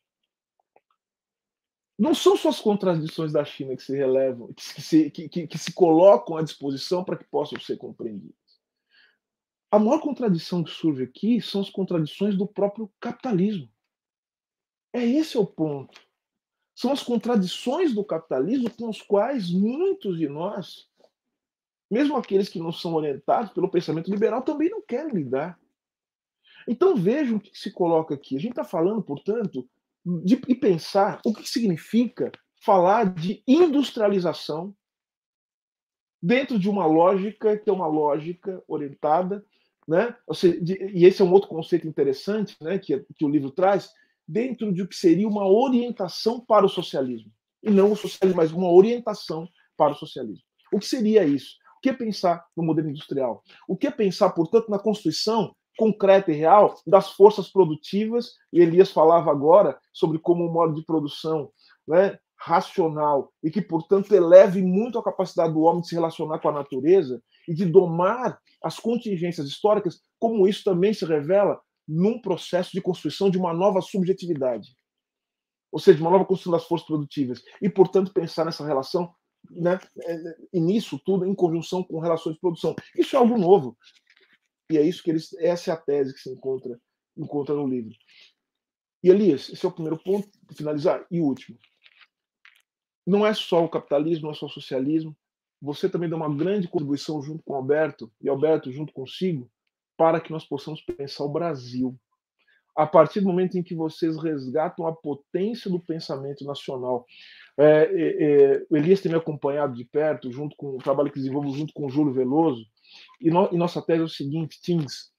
S5: não são só as contradições da China que se relevam, que se colocam à disposição para que possam ser compreendidas. A maior contradição que surge aqui são as contradições do próprio capitalismo. Esse é o ponto. São as contradições do capitalismo com as quais muitos de nós, mesmo aqueles que não são orientados pelo pensamento liberal, também não querem lidar. Então vejam o que se coloca aqui. A gente está falando, portanto, de pensar o que significa falar de industrialização dentro de uma lógica que é uma lógica orientada, né? Ou seja, e esse é um outro conceito interessante, né, que o livro traz, dentro de o que seria uma orientação para o socialismo. E não o socialismo, mas uma orientação para o socialismo. O que seria isso? O que é pensar no modelo industrial? O que é pensar, portanto, na constituição concreta e real das forças produtivas, e Elias falava agora sobre como um modo de produção, né, racional, e que, portanto, eleve muito a capacidade do homem de se relacionar com a natureza e de domar as contingências históricas, como isso também se revela num processo de construção de uma nova subjetividade, ou seja, uma nova construção das forças produtivas, e, portanto, pensar nessa relação, né, e nisso tudo em conjunção com relações de produção. Isso é algo novo. E é isso que essa é a tese que se encontra no livro. E, Elias, esse é o primeiro ponto, para finalizar, e o último. Não é só o capitalismo, não é só o socialismo. Você também dá uma grande contribuição junto com o Alberto, e Alberto junto consigo, para que nós possamos pensar o Brasil. A partir do momento em que vocês resgatam a potência do pensamento nacional. O Elias tem me acompanhado de perto, junto com o trabalho que desenvolvo junto com o Júlio Veloso, e nossa tese é o seguinte, Tins,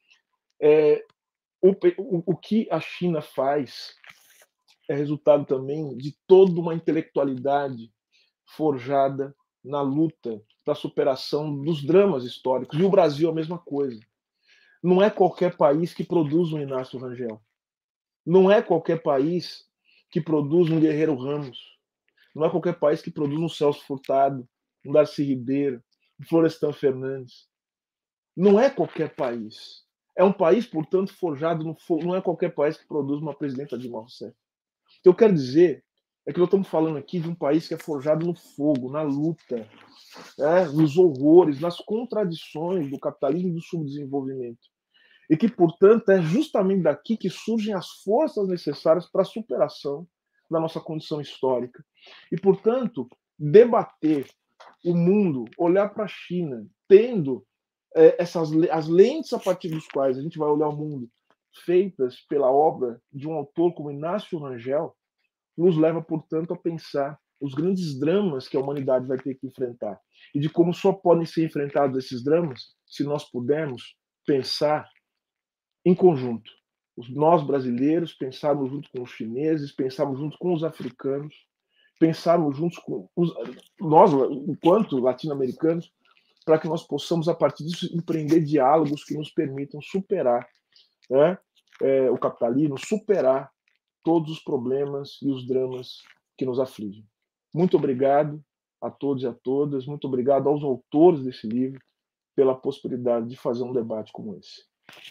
S5: o que a China faz é resultado também de toda uma intelectualidade forjada na luta para a superação dos dramas históricos. E o Brasil é a mesma coisa. Não é qualquer país que produz um Inácio Rangel. Não é qualquer país que produz um Guerreiro Ramos. Não é qualquer país que produz um Celso Furtado, um Darcy Ribeiro, um Florestan Fernandes. Não é qualquer país. É um país, portanto, forjado no fogo. Não é qualquer país que produz uma presidenta Dilma Rousseff. O que eu quero dizer é que nós estamos falando aqui de um país que é forjado no fogo, na luta, nos horrores, nas contradições do capitalismo e do subdesenvolvimento. E que, portanto, é justamente daqui que surgem as forças necessárias para a superação da nossa condição histórica. E, portanto, debater o mundo, olhar para a China, tendo as lentes a partir dos quais a gente vai olhar o mundo, feitas pela obra de um autor como Inácio Rangel, nos leva, portanto, a pensar os grandes dramas que a humanidade vai ter que enfrentar e de como só podem ser enfrentados esses dramas se nós pudermos pensar em conjunto. Nós, brasileiros, pensarmos junto com os chineses, pensarmos junto com os africanos, pensarmos juntos com nós, enquanto latino-americanos, para que nós possamos, a partir disso, empreender diálogos que nos permitam superar o capitalismo, superar todos os problemas e os dramas que nos afligem. Muito obrigado a todos e a todas, muito obrigado aos autores desse livro pela possibilidade de fazer um debate como esse.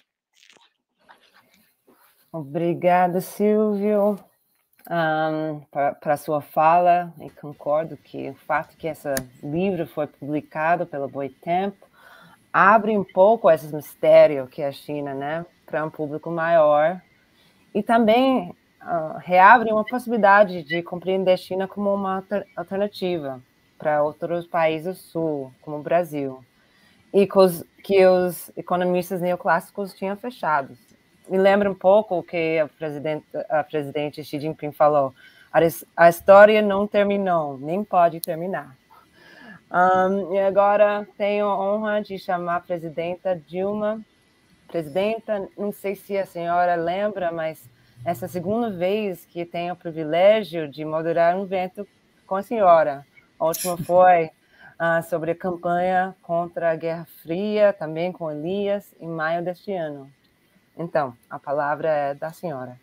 S2: Obrigada, Silvio, para a sua fala, e concordo que o fato que esse livro foi publicado pela Boitempo abre um pouco esse mistério que é a China, né, para um público maior, e também reabre uma possibilidade de compreender a China como uma alternativa para outros países do Sul, como o Brasil, e que os economistas neoclássicos tinham fechado. Me lembra um pouco o que a presidente Xi Jinping falou. A história não terminou, nem pode terminar. E agora tenho a honra de chamar a presidenta Dilma. Presidenta, não sei se a senhora lembra, mas essa é a segunda vez que tenho o privilégio de moderar um evento com a senhora. A última foi sobre a campanha contra a Guerra Fria, também com Elias, em maio deste ano. Então, a palavra é da senhora.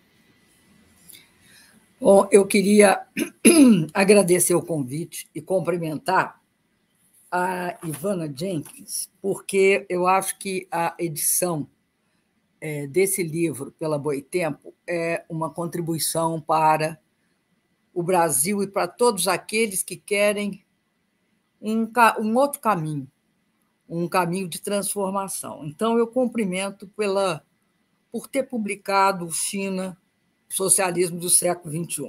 S6: Bom, eu queria agradecer o convite e cumprimentar a Ivana Jenkins, porque eu acho que a edição desse livro pela Boitempo é uma contribuição para o Brasil e para todos aqueles que querem um outro caminho, um caminho de transformação. Então, eu cumprimento por ter publicado China, Socialismo do Século XXI.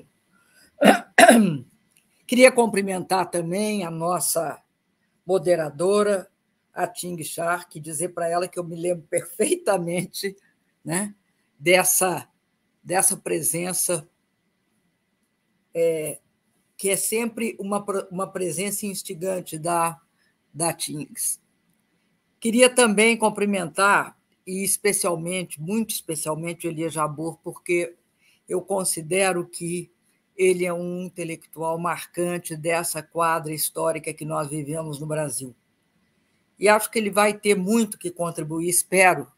S6: Queria cumprimentar também a nossa moderadora, a Ting Shark, dizer para ela que eu me lembro perfeitamente, né, dessa presença, que é sempre uma presença instigante da Tings. Queria também cumprimentar, e muito especialmente, o Elias Jabbour, porque eu considero que ele é um intelectual marcante dessa quadra histórica que nós vivemos no Brasil. E acho que ele vai ter muito que contribuir, espero,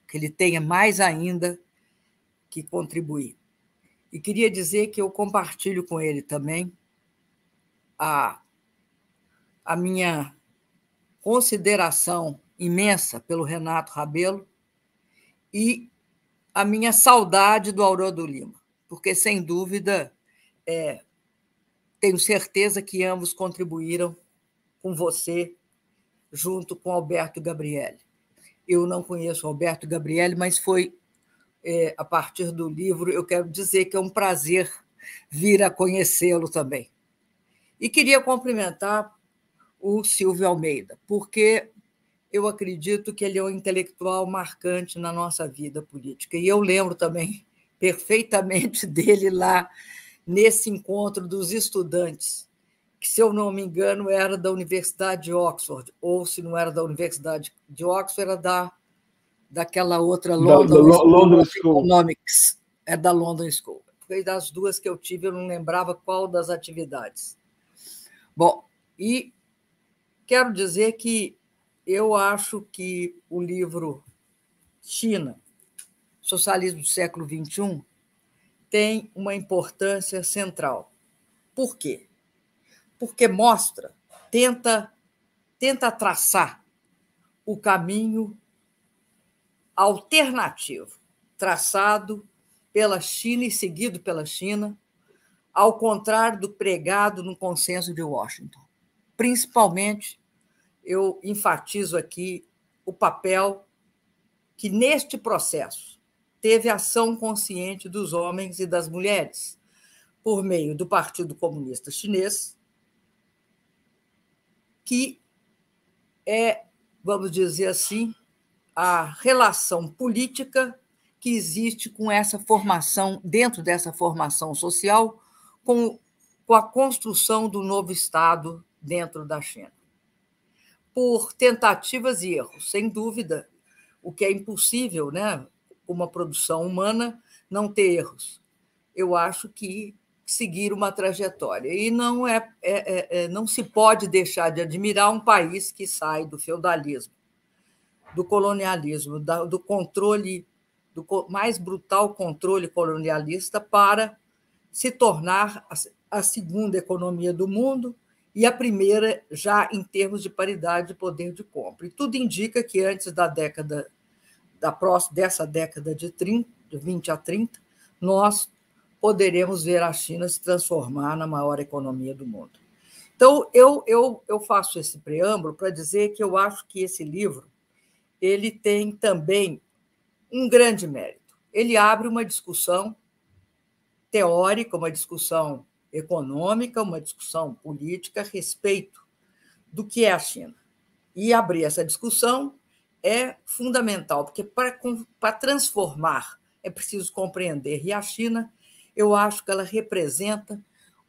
S6: que ele tenha mais ainda que contribuir. E queria dizer que eu compartilho com ele também a minha consideração imensa pelo Renato Rabelo e a minha saudade do Haroldo Lima, porque, sem dúvida, tenho certeza que ambos contribuíram com você, junto com Alberto Gabrielli. Eu não conheço Alberto Gabrielli, mas foi a partir do livro, eu quero dizer que é um prazer vir a conhecê-lo também. E queria cumprimentar o Silvio Almeida, porque eu acredito que ele é um intelectual marcante na nossa vida política. E eu lembro também perfeitamente dele lá nesse encontro dos estudantes, que, se eu não me engano, era da Universidade de Oxford, ou, se não era da Universidade de Oxford, era daquela outra London School of Economics, é da London School. Foi das duas que eu tive, eu não lembrava qual das atividades. Bom, e quero dizer que eu acho que o livro China, Socialismo do Século XXI, tem uma importância central. Por quê? Porque mostra, tenta traçar o caminho alternativo, traçado pela China e seguido pela China, ao contrário do pregado no Consenso de Washington. Principalmente, eu enfatizo aqui o papel que, neste processo, teve ação consciente dos homens e das mulheres, por meio do Partido Comunista Chinês, que é, vamos dizer assim, a relação política que existe com essa formação, dentro dessa formação social, com a construção do novo Estado dentro da China. Por tentativas e erros, sem dúvida, o que é impossível, né? Uma produção humana não ter erros. Eu acho que seguir uma trajetória. E não se pode deixar de admirar um país que sai do feudalismo, do colonialismo, do controle, do mais brutal controle colonialista, para se tornar a segunda economia do mundo e a primeira já em termos de paridade de poder de compra. E tudo indica que antes dessa década de 20 a 30, nós poderemos ver a China se transformar na maior economia do mundo. Então, eu faço esse preâmbulo para dizer que eu acho que esse livro ele tem também um grande mérito. Ele abre uma discussão teórica, uma discussão econômica, uma discussão política a respeito do que é a China. E abrir essa discussão é fundamental, porque para transformar é preciso compreender. E a China, eu acho que ela representa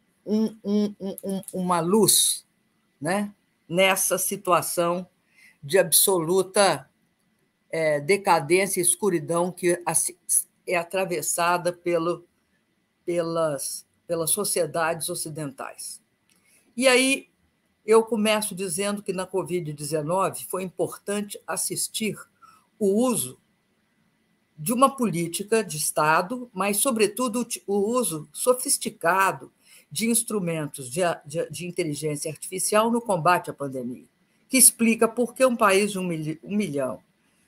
S6: uma luz, né, nessa situação de absoluta decadência e escuridão que é atravessada pelas sociedades ocidentais. E aí eu começo dizendo que na Covid-19 foi importante assistir o uso de uma política de Estado, mas, sobretudo, o uso sofisticado de instrumentos de inteligência artificial no combate à pandemia, que explica por que um país de 1 bilhão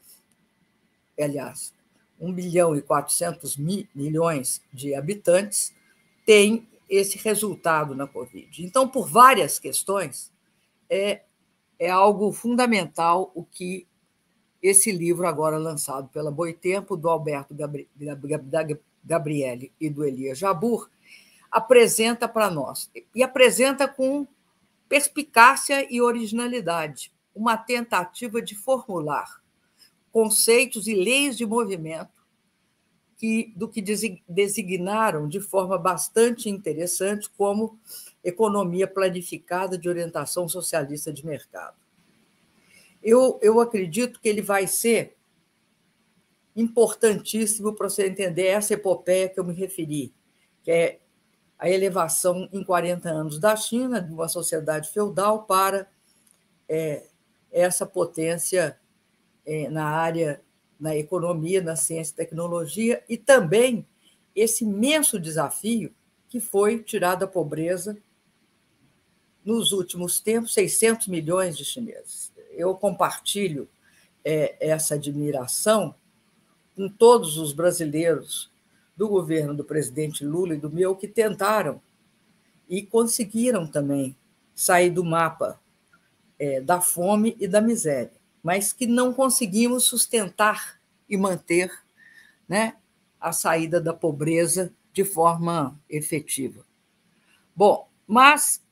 S6: e 400 milhões de habitantes tem esse resultado na Covid. Então, por várias questões, é algo fundamental o que esse livro, agora lançado pela Boitempo, do Alberto Gabrielli e do Elias Jabbour, apresenta para nós. E apresenta com perspicácia e originalidade uma tentativa de formular conceitos e leis de movimento do que designaram de forma bastante interessante como economia planificada de orientação socialista de mercado. Eu acredito que ele vai ser importantíssimo para você entender essa epopeia que eu me referi, que é a elevação em 40 anos da China, de uma sociedade feudal, para essa potência na área na economia, na ciência e tecnologia, e também esse imenso desafio que foi tirar da pobreza, nos últimos tempos, 600 milhões de chineses. Eu compartilho essa admiração com todos os brasileiros do governo do presidente Lula e do meu, que tentaram e conseguiram também sair do mapa da fome e da miséria, mas que não conseguimos sustentar e manter, né, a saída da pobreza de forma efetiva. Bom, mas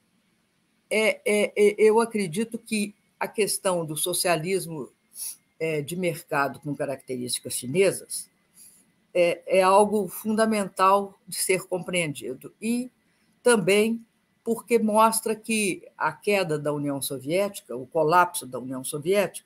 S6: eu acredito que a questão do socialismo de mercado com características chinesas é algo fundamental de ser compreendido, e também porque mostra que a queda da União Soviética, o colapso da União Soviética,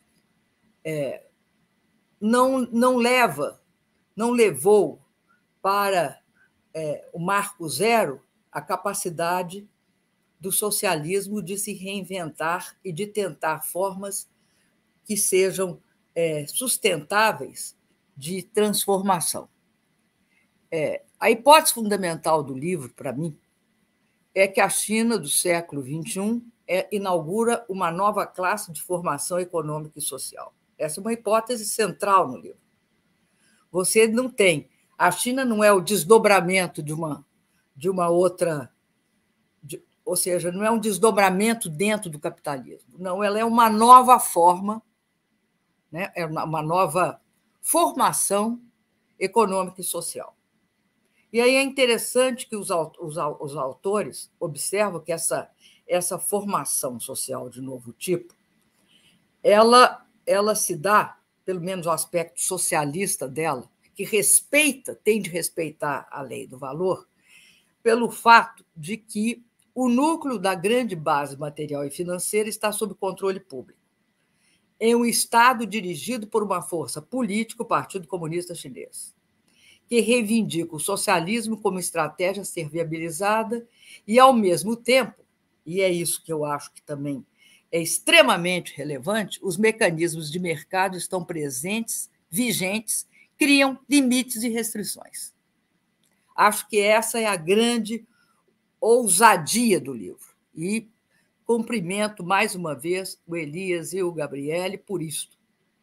S6: não levou para o marco zero a capacidade do socialismo de se reinventar e de tentar formas que sejam sustentáveis de transformação. A hipótese fundamental do livro, para mim, é que a China do século XXI inaugura uma nova classe de formação econômica e social. Essa é uma hipótese central no livro. Você não tem... A China não é o desdobramento de uma outra... ou seja, não é um desdobramento dentro do capitalismo. Não, ela é uma nova forma, né? É uma nova formação econômica e social. E aí é interessante que os autores observam que essa formação social de novo tipo, ela se dá, pelo menos o aspecto socialista dela, que tem de respeitar a lei do valor, pelo fato de que o núcleo da grande base material e financeira está sob controle público, em um Estado dirigido por uma força política, o Partido Comunista Chinês, que reivindica o socialismo como estratégia a ser viabilizada e, ao mesmo tempo, e é isso que eu acho que também é extremamente relevante, os mecanismos de mercado estão presentes, vigentes, criam limites e restrições. Acho que essa é a grande ousadia do livro. E cumprimento, mais uma vez, o Elias e o Gabriele por isto.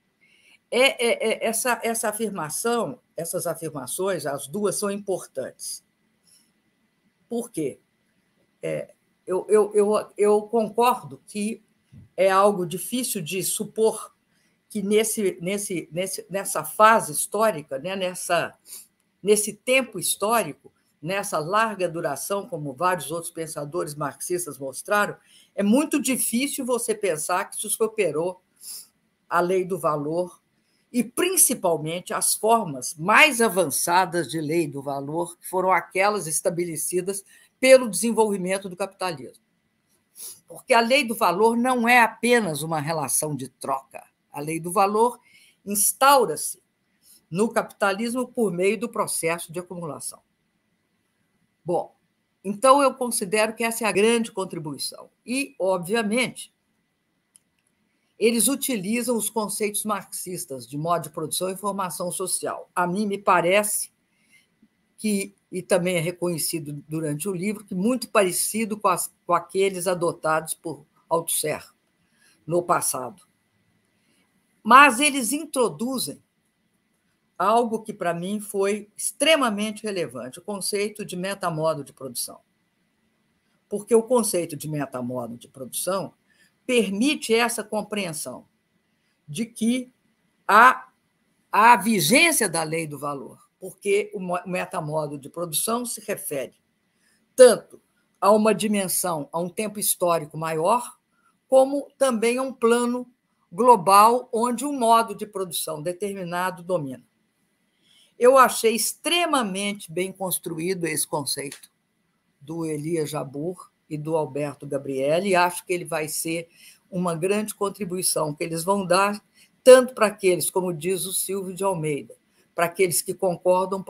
S6: Essa afirmação, essas afirmações, as duas são importantes. Por quê? Eu concordo que é algo difícil de supor que nessa fase histórica, né, nesse tempo histórico, nessa larga duração, como vários outros pensadores marxistas mostraram, é muito difícil você pensar que se superou a lei do valor e, principalmente, as formas mais avançadas de lei do valor, que foram aquelas estabelecidas pelo desenvolvimento do capitalismo. Porque a lei do valor não é apenas uma relação de troca. A lei do valor instaura-se no capitalismo por meio do processo de acumulação. Bom, então eu considero que essa é a grande contribuição. E, obviamente, eles utilizam os conceitos marxistas de modo de produção e formação social. A mim me parece que, e também é reconhecido durante o livro, que muito parecido com aqueles adotados por Althusser no passado. Mas eles introduzem algo que, para mim, foi extremamente relevante, o conceito de metamodo de produção. Porque o conceito de metamodo de produção permite essa compreensão de que há a vigência da lei do valor, porque o metamodo de produção se refere tanto a uma dimensão, a um tempo histórico maior, como também a um plano global onde um modo de produção determinado domina. Eu achei extremamente bem construído esse conceito do Elias Jabbour e do Alberto Gabriele, e acho que ele vai ser uma grande contribuição que eles vão dar, tanto para aqueles, como diz o Silvio de Almeida, para aqueles que concordam,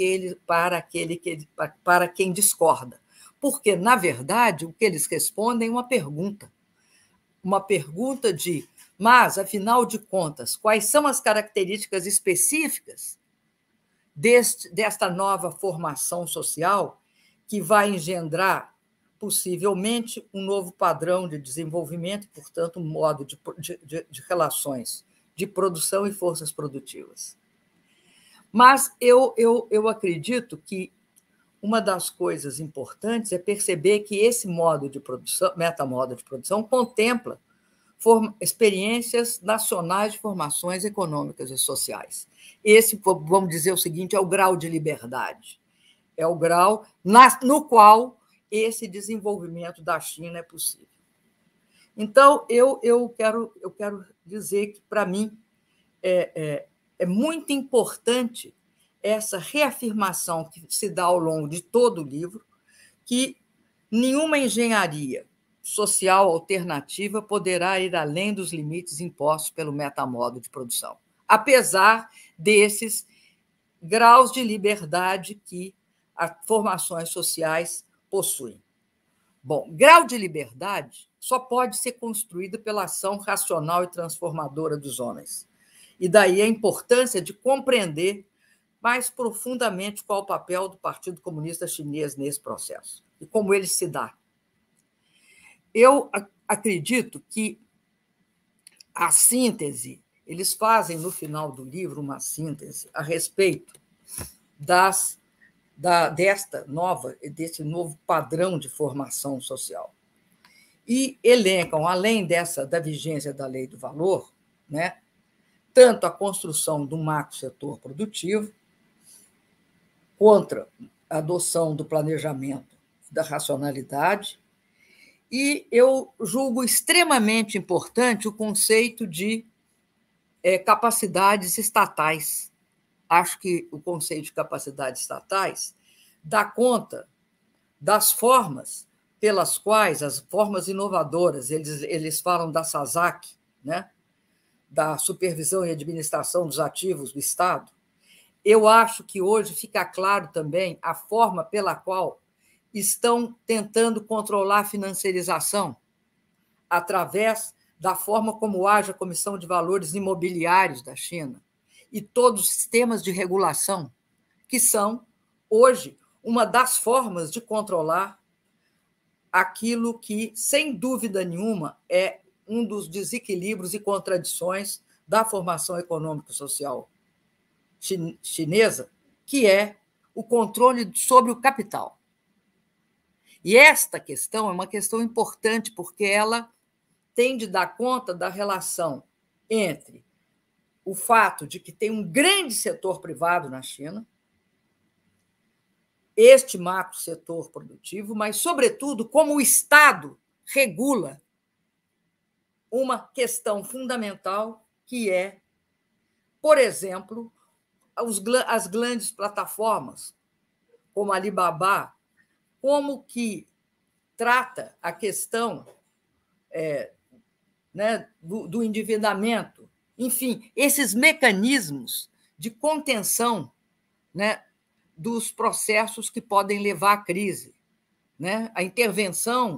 S6: para quem discorda. Porque, na verdade, o que eles respondem é uma pergunta de Mas, afinal de contas, quais são as características específicas desta nova formação social que vai engendrar, possivelmente, um novo padrão de desenvolvimento e, portanto, um modo de relações de produção e forças produtivas? Mas eu acredito que uma das coisas importantes é perceber que esse modo de produção, metamodo de produção, contempla experiências nacionais de formações econômicas e sociais. Esse, vamos dizer o seguinte, é o grau de liberdade, é o grau no qual esse desenvolvimento da China é possível. Então, eu quero dizer que, para mim, é muito importante essa reafirmação que se dá ao longo de todo o livro, que nenhuma engenharia social alternativa poderá ir além dos limites impostos pelo metamodo de produção, apesar desses graus de liberdade que as formações sociais possuem. Bom, grau de liberdade só pode ser construído pela ação racional e transformadora dos homens. E daí a importância de compreender mais profundamente qual o papel do Partido Comunista Chinês nesse processo e como ele se dá. Eu acredito que a síntese, eles fazem no final do livro uma síntese a respeito desse novo padrão de formação social. E elencam, além da vigência da lei do valor, né, tanto a construção do macro setor produtivo, contra a adoção do planejamento da racionalidade, e eu julgo extremamente importante o conceito de capacidades estatais. Acho que o conceito de capacidades estatais dá conta das formas pelas quais, as formas inovadoras, eles falam da SASAC, né? Da supervisão e administração dos ativos do Estado. Eu acho que hoje fica claro também a forma pela qual estão tentando controlar a financiarização através da forma como age a Comissão de Valores Imobiliários da China e todos os sistemas de regulação, que são, hoje, uma das formas de controlar aquilo que, sem dúvida nenhuma, é um dos desequilíbrios e contradições da formação econômica e social chinesa, que é o controle sobre o capital. E esta questão é uma questão importante, porque ela tem de dar conta da relação entre o fato de que tem um grande setor privado na China, este macro setor produtivo, mas, sobretudo, como o Estado regula uma questão fundamental, que é, por exemplo, as grandes plataformas, como a Alibaba, como que trata a questão do endividamento, enfim, esses mecanismos de contenção, né, dos processos que podem levar à crise, né? A intervenção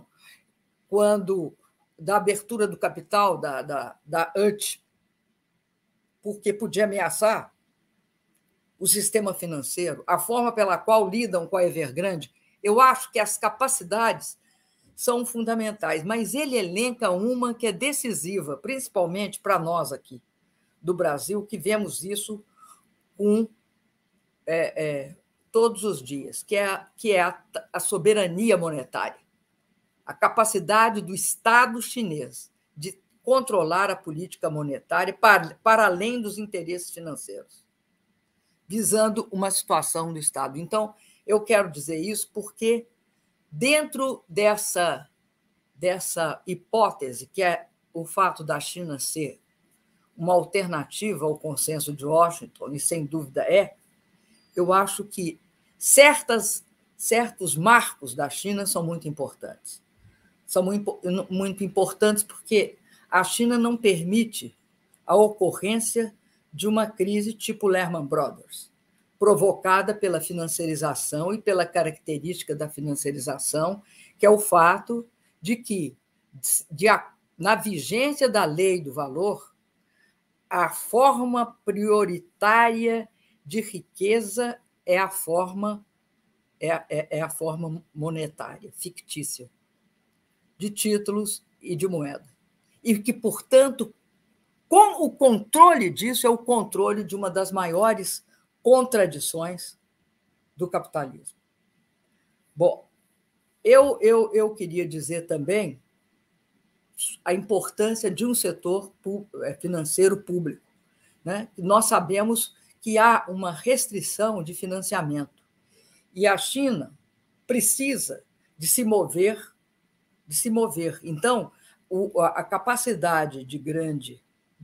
S6: da abertura do capital da UT, porque podia ameaçar o sistema financeiro, a forma pela qual lidam com a Evergrande. Eu acho que as capacidades são fundamentais, mas ele elenca uma que é decisiva, principalmente para nós aqui do Brasil, que vemos isso com todos os dias, que é a soberania monetária, a capacidade do Estado chinês de controlar a política monetária para além dos interesses financeiros, visando uma situação do Estado. Então, eu quero dizer isso porque, dentro dessa hipótese, que é o fato da China ser uma alternativa ao consenso de Washington, e sem dúvida eu acho que certos marcos da China são muito importantes. São muito importantes porque a China não permite a ocorrência de uma crise tipo Lehman Brothers, provocada pela financiarização e pela característica da financiarização, que é o fato de que, na vigência da lei do valor, a forma prioritária de riqueza é a forma monetária, fictícia, de títulos e de moeda. E que, portanto, com o controle disso, é o controle de uma das maiores contradições do capitalismo. Bom, eu queria dizer também a importância de um setor financeiro público, né? Nós sabemos que há uma restrição de financiamento e a China precisa de se mover. Então, a capacidade de grandes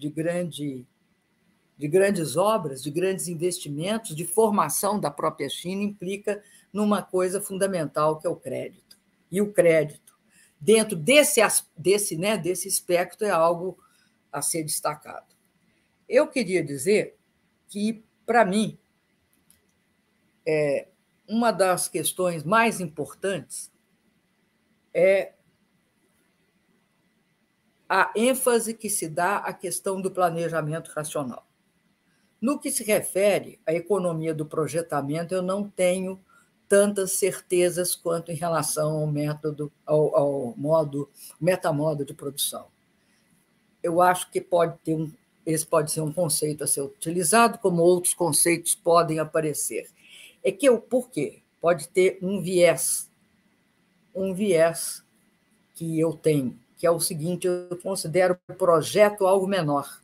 S6: obras, de grandes investimentos, de formação da própria China implica numa coisa fundamental, que é o crédito. E o crédito, dentro desse espectro, é algo a ser destacado. Eu queria dizer que, para mim, uma das questões mais importantes é a ênfase que se dá à questão do planejamento racional. No que se refere à economia do projetamento, eu não tenho tantas certezas quanto em relação ao metamodo de produção. Eu acho que esse pode ser um conceito a ser utilizado, como outros conceitos podem aparecer. Por quê? Pode ter um viés que eu tenho, que é o seguinte: eu considero o projeto algo menor.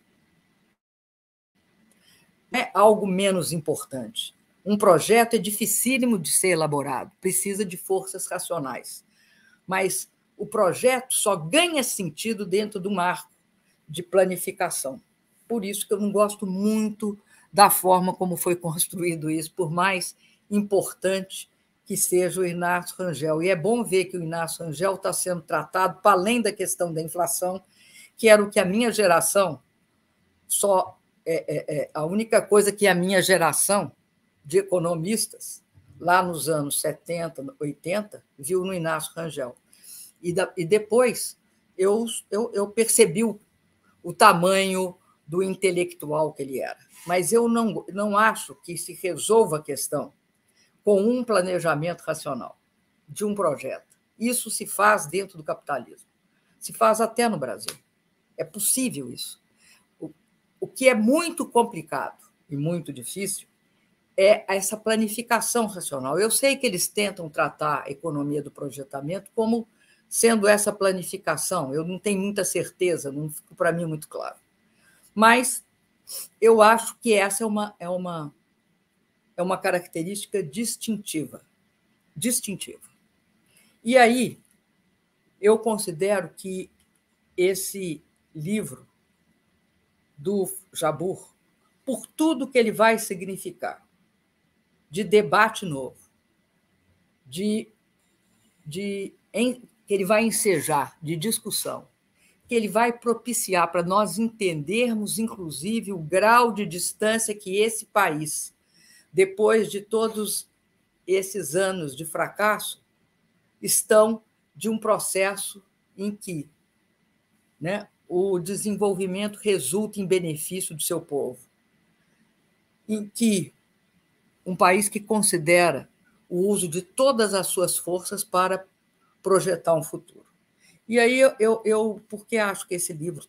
S6: Não é algo menos importante. Um projeto é dificílimo de ser elaborado, precisa de forças racionais. Mas o projeto só ganha sentido dentro de um marco de planificação. Por isso que eu não gosto muito da forma como foi construído isso, por mais importante que seja o Inácio Rangel. E é bom ver que o Inácio Rangel está sendo tratado para além da questão da inflação, que era o que a minha geração a única coisa que a minha geração de economistas, lá nos anos 70, 80, viu no Inácio Rangel. E depois eu percebi o tamanho do intelectual que ele era. Mas eu não acho que se resolva a questão com um planejamento racional de um projeto. Isso se faz dentro do capitalismo. Se faz até no Brasil. É possível isso. O que é muito complicado e muito difícil é essa planificação racional. Eu sei que eles tentam tratar a economia do projetamento como sendo essa planificação. Eu não tenho muita certeza, não ficou para mim muito claro. Mas eu acho que essa é uma característica distintiva. E aí, eu considero que esse livro do Jabbour, por tudo que ele vai significar, de debate novo, que ele vai ensejar, de discussão, que ele vai propiciar para nós entendermos, inclusive, o grau de distância que esse país, depois de todos esses anos de fracasso, estão de um processo em que, né, o desenvolvimento resulta em benefício do seu povo, em que um país que considera o uso de todas as suas forças para projetar um futuro. E aí porque acho que esse livro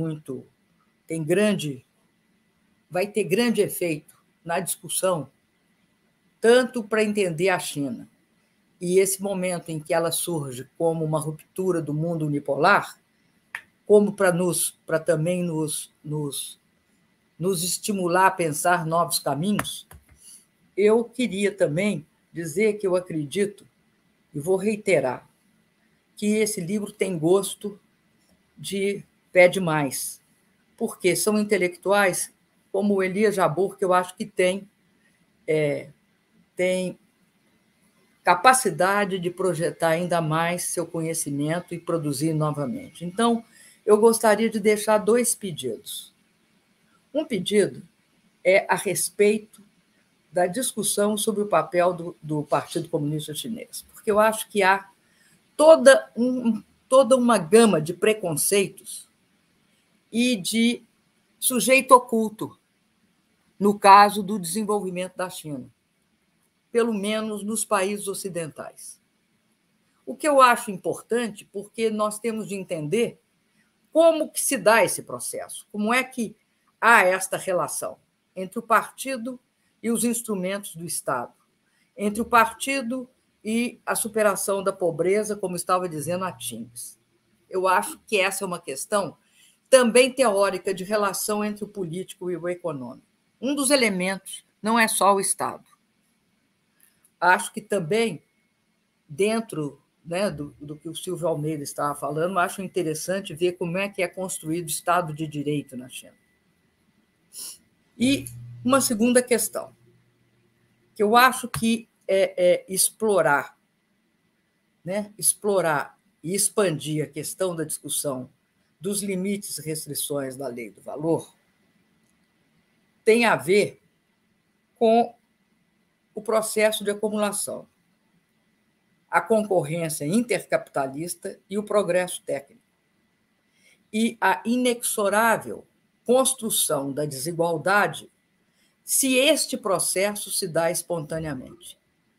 S6: vai ter grande efeito na discussão, tanto para entender a China e esse momento em que ela surge como uma ruptura do mundo unipolar, como para também nos estimular a pensar novos caminhos. Eu queria também dizer que eu acredito, e vou reiterar, que esse livro tem gosto de pede mais, porque são intelectuais como o Elias Jabbour, que eu acho que tem capacidade de projetar ainda mais seu conhecimento e produzir novamente. Então, eu gostaria de deixar 2 pedidos. Um pedido é a respeito da discussão sobre o papel do Partido Comunista Chinês, porque eu acho que há toda toda uma gama de preconceitos e de sujeito oculto, no caso do desenvolvimento da China, pelo menos nos países ocidentais. O que eu acho importante, porque nós temos de entender como que se dá esse processo, como é que há esta relação entre o partido e os instrumentos do Estado, entre o partido e a superação da pobreza, como estava dizendo a Tines. Eu acho que essa é uma questão também teórica de relação entre o político e o econômico. Um dos elementos não é só o Estado. Acho que também, dentro, né, do que o Silvio Almeida estava falando, acho interessante ver como é que é construído o Estado de Direito na China. E uma segunda questão, que eu acho que é explorar, né, explorar e expandir a questão da discussão dos limites e restrições da lei do valor, tem a ver com o processo de acumulação, a concorrência intercapitalista e o progresso técnico, e a inexorável construção da desigualdade se este processo se dá espontaneamente.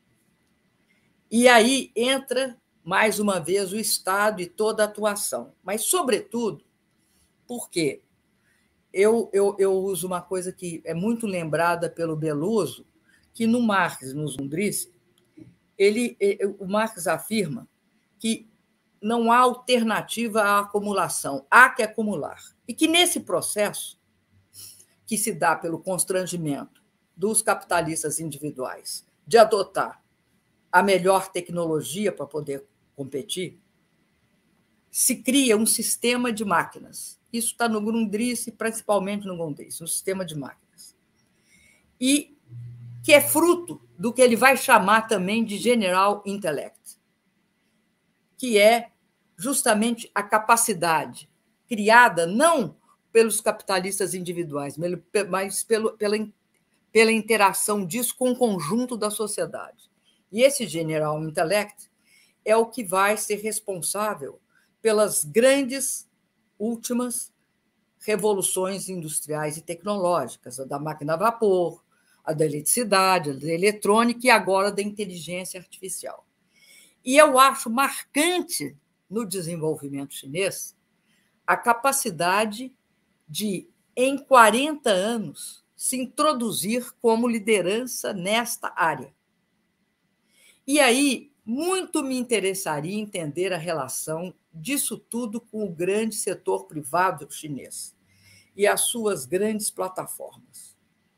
S6: E aí entra, mais uma vez, o Estado e toda a atuação, mas, sobretudo, porque eu uso uma coisa que é muito lembrada pelo Beloso, que no Marx, no Zundrice, o Marx afirma que não há alternativa à acumulação, há que acumular. E que nesse processo, que se dá pelo constrangimento dos capitalistas individuais de adotar a melhor tecnologia para poder competir, se cria um sistema de máquinas. Isso está no Grundrisse, principalmente no Grundrisse, um sistema de máquinas. E que é fruto do que ele vai chamar também de General Intellect, que é justamente a capacidade criada não pelos capitalistas individuais, mas pela interação disso com o conjunto da sociedade. E esse General Intellect é o que vai ser responsável pelas grandes últimas revoluções industriais e tecnológicas, a da máquina a vapor, a da eletricidade, a da eletrônica e agora da inteligência artificial. E eu acho marcante no desenvolvimento chinês a capacidade de, em 40 anos, se introduzir como liderança nesta área. E aí, muito me interessaria entender a relação disso tudo com o grande setor privado chinês e as suas grandes plataformas,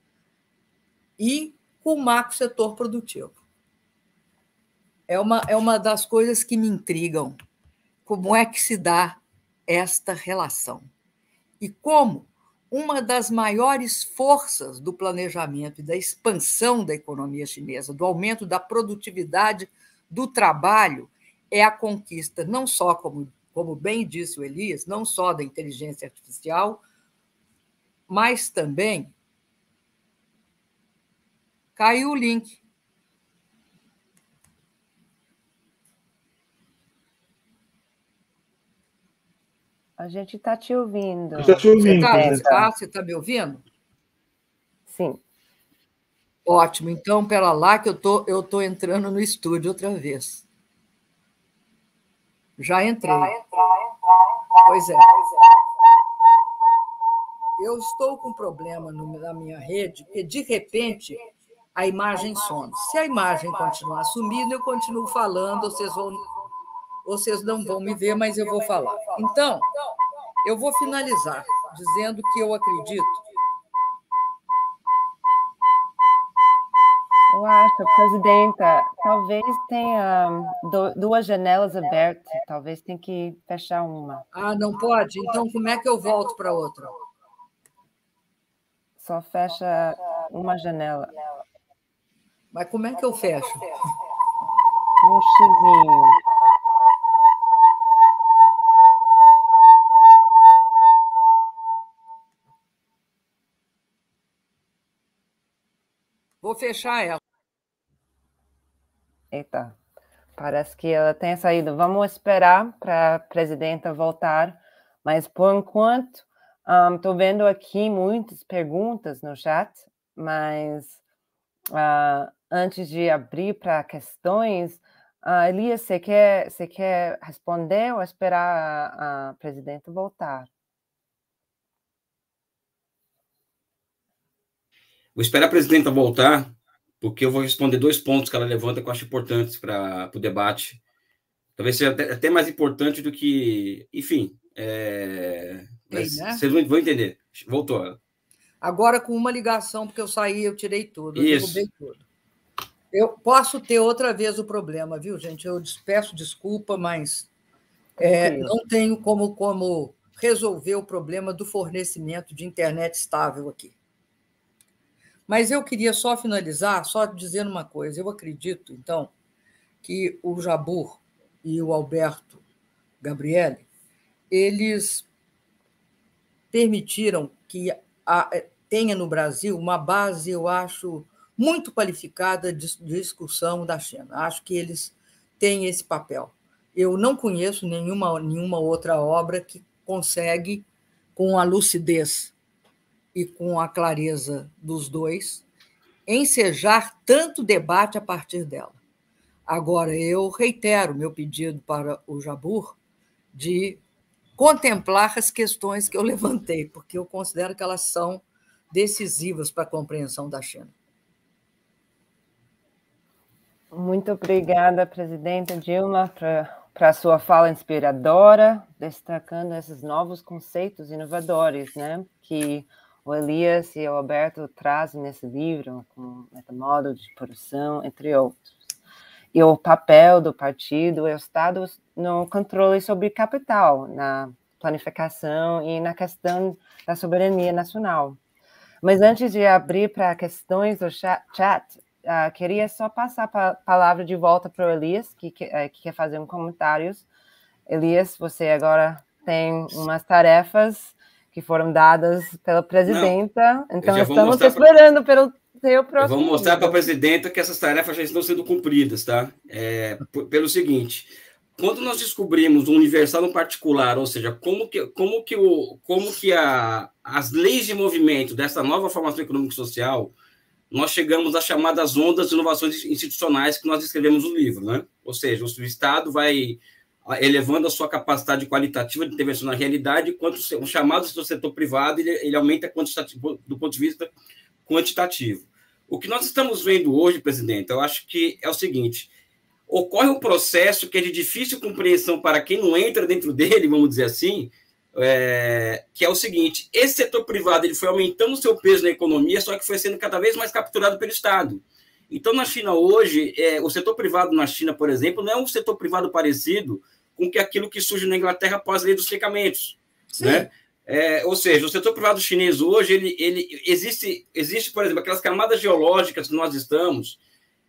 S6: e com o macro setor produtivo. É uma das coisas que me intrigam, como é que se dá esta relação. E como uma das maiores forças do planejamento e da expansão da economia chinesa, do aumento da produtividade do trabalho, é a conquista, não só, como bem disse o Elias, não só da inteligência artificial, mas também... Caiu o link.
S2: A gente está te ouvindo.
S5: Está te ouvindo.
S6: Você está me ouvindo?
S2: Sim.
S6: Ótimo. Então, pera lá que eu tô entrando no estúdio outra vez. Já entrei. Pois é. Eu estou com problema na minha rede, porque, de repente, a imagem some. Se a imagem continuar sumindo, eu continuo falando, vocês não vão me ver, mas eu vou falar. Então, eu vou finalizar dizendo que eu acredito.
S2: Eu acho, presidenta, talvez tenha duas janelas abertas, talvez tenha que fechar uma.
S6: Ah, não pode? Então, como é que eu volto para outra?
S2: Só fecha uma janela.
S6: Mas como é que eu fecho?
S2: Um xizinho.
S6: Vou fechar ela.
S2: Eita. Parece que ela tenha saído. Vamos esperar para a presidenta voltar, mas por enquanto estou vendo aqui muitas perguntas no chat, mas antes de abrir para questões, Elias, você quer responder ou esperar a presidenta voltar?
S4: Vou esperar a presidenta voltar, porque eu vou responder 2 pontos que ela levanta que eu acho importantes para o debate. Talvez seja até mais importante do que... Enfim, mas
S6: né?
S4: Vocês vão entender. Voltou.
S6: Agora com uma ligação, porque eu saí, eu tirei tudo, eu
S4: Isso.
S6: derrubei tudo. Eu posso ter outra vez o problema, viu, gente? Eu peço desculpa, mas não tenho como resolver o problema do fornecimento de internet estável aqui. Mas eu queria só finalizar, só dizendo uma coisa. Eu acredito, então, que o Jabbour e o Alberto Gabriele, eles permitiram que tenha no Brasil uma base, eu acho, muito qualificada de discussão da China. Acho que eles têm esse papel. Eu não conheço nenhuma outra obra que consegue, com a lucidez e com a clareza dos dois, ensejar tanto debate a partir dela. Agora, eu reitero meu pedido para o Jabbour de contemplar as questões que eu levantei, porque eu considero que elas são decisivas para a compreensão da China.
S2: Muito obrigada, presidenta Dilma, para a sua fala inspiradora, destacando esses novos conceitos inovadores, né, que o Elias e o Alberto trazem nesse livro, como metamodo de produção, entre outros. E o papel do partido e o Estado no controle sobre capital, na planificação e na questão da soberania nacional. Mas antes de abrir para questões do chat, queria só passar a palavra de volta para o Elias, que quer fazer comentários. Elias, você agora tem umas tarefas que foram dadas pela presidenta, então estamos esperando pelo seu próximo.
S4: Eu vou mostrar para a presidenta que essas tarefas já estão sendo cumpridas, tá? Pelo seguinte, quando nós descobrimos o universal no particular, ou seja, como que as leis de movimento dessa nova formação econômica e social, nós chegamos às chamadas ondas de inovações institucionais que nós descrevemos no livro, né? Ou seja, o Estado vai elevando a sua capacidade qualitativa de intervenção na realidade, enquanto o chamado do setor privado ele aumenta do ponto de vista quantitativo. O que nós estamos vendo hoje, presidente, eu acho que é o seguinte: ocorre um processo que é de difícil compreensão para quem não entra dentro dele, vamos dizer assim, que é o seguinte: esse setor privado ele foi aumentando o seu peso na economia, só que foi sendo cada vez mais capturado pelo Estado. Então, na China hoje, o setor privado na China, por exemplo, não é um setor privado parecido com aquilo que surge na Inglaterra após a lei dos cercamentos, né? Ou seja, o setor privado chinês hoje, ele existe, por exemplo, aquelas camadas geológicas que nós estamos,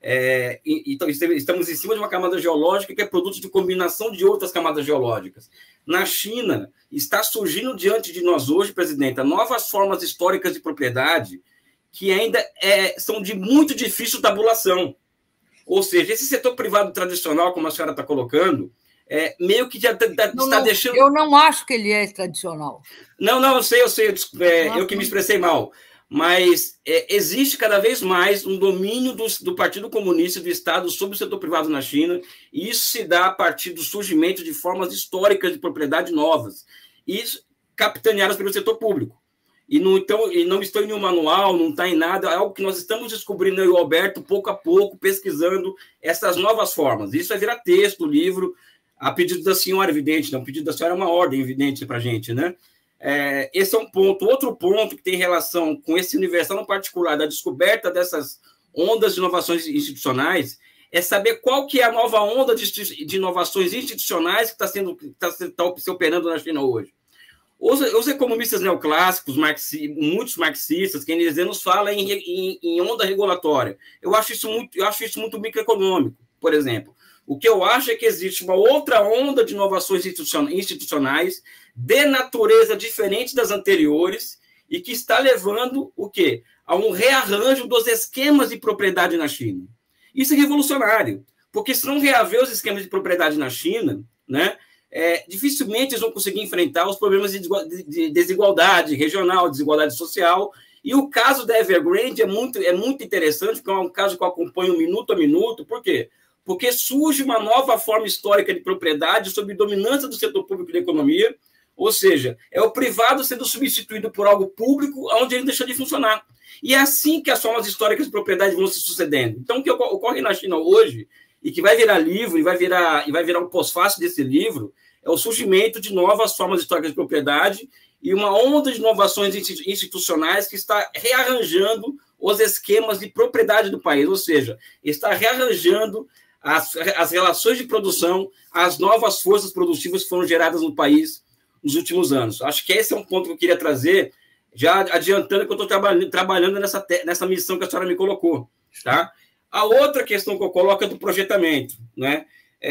S4: então estamos em cima de uma camada geológica que é produto de combinação de outras camadas geológicas. Na China, está surgindo diante de nós hoje, presidenta, novas formas históricas de propriedade que ainda são de muito difícil tabulação. Ou seja, esse setor privado tradicional, como a senhora está colocando, meio que já está deixando...
S6: Eu não acho que ele é tradicional.
S4: Não, eu sei, eu que me expressei mal. Mas existe cada vez mais um domínio do Partido Comunista e do Estado sobre o setor privado na China, e isso se dá a partir do surgimento de formas históricas de propriedade novas, e capitaneadas pelo setor público. E não estão em nenhum manual, não está em nada, é algo que nós estamos descobrindo, eu e o Alberto, pouco a pouco, pesquisando essas novas formas. Isso vai virar texto, livro, a pedido da senhora, evidente, né? O pedido da senhora é uma ordem evidente para a gente, né? Esse é um ponto. Outro ponto que tem relação com esse universal no particular, da descoberta dessas ondas de inovações institucionais, é saber qual que é a nova onda de inovações institucionais que está se operando na China hoje. Os economistas neoclássicos, muitos marxistas, keynesianos, falam em onda regulatória. Eu acho isso muito microeconômico, por exemplo. O que eu acho é que existe uma outra onda de inovações institucionais de natureza diferente das anteriores e que está levando o quê? A um rearranjo dos esquemas de propriedade na China. Isso é revolucionário. Porque se não reaver os esquemas de propriedade na China, né, dificilmente eles vão conseguir enfrentar os problemas de desigualdade regional, desigualdade social. E o caso da Evergrande é muito interessante, porque é um caso que eu acompanho minuto a minuto. Por quê? Porque surge uma nova forma histórica de propriedade sob dominância do setor público da economia, ou seja, é o privado sendo substituído por algo público, onde ele deixou de funcionar. E é assim que as formas históricas de propriedade vão se sucedendo. Então, o que ocorre na China hoje, e que vai virar livro, e vai virar um pós-fácil desse livro, é o surgimento de novas formas históricas de propriedade e uma onda de inovações institucionais que está rearranjando os esquemas de propriedade do país, ou seja, está rearranjando as relações de produção, as novas forças produtivas que foram geradas no país nos últimos anos. Acho que esse é um ponto que eu queria trazer, já adiantando que eu estou trabalhando nessa missão que a senhora me colocou. Tá? A outra questão que eu coloco é do projetamento. Né?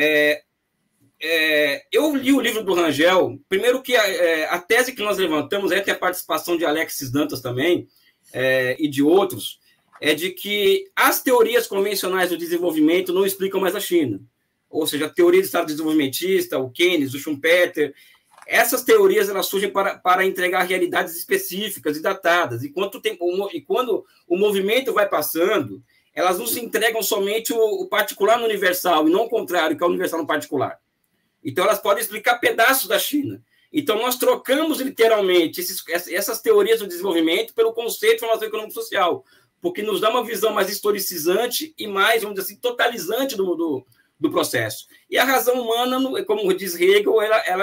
S4: Eu li o livro do Rangel, primeiro que a tese que nós levantamos, tem a participação de Alexis Dantas também, e de outros, é de que as teorias convencionais do desenvolvimento não explicam mais a China. Ou seja, a teoria do Estado desenvolvimentista, o Keynes, o Schumpeter, essas teorias elas surgem para entregar realidades específicas e datadas. E quando o movimento vai passando, elas não se entregam somente o particular no universal, e não o contrário, que é o universal no particular. Então, elas podem explicar pedaços da China. Então, nós trocamos, literalmente, essas teorias do desenvolvimento pelo conceito de formação econômico-social, porque nos dá uma visão mais historicizante e mais, vamos dizer assim, totalizante do processo. E a razão humana, como diz Hegel, ela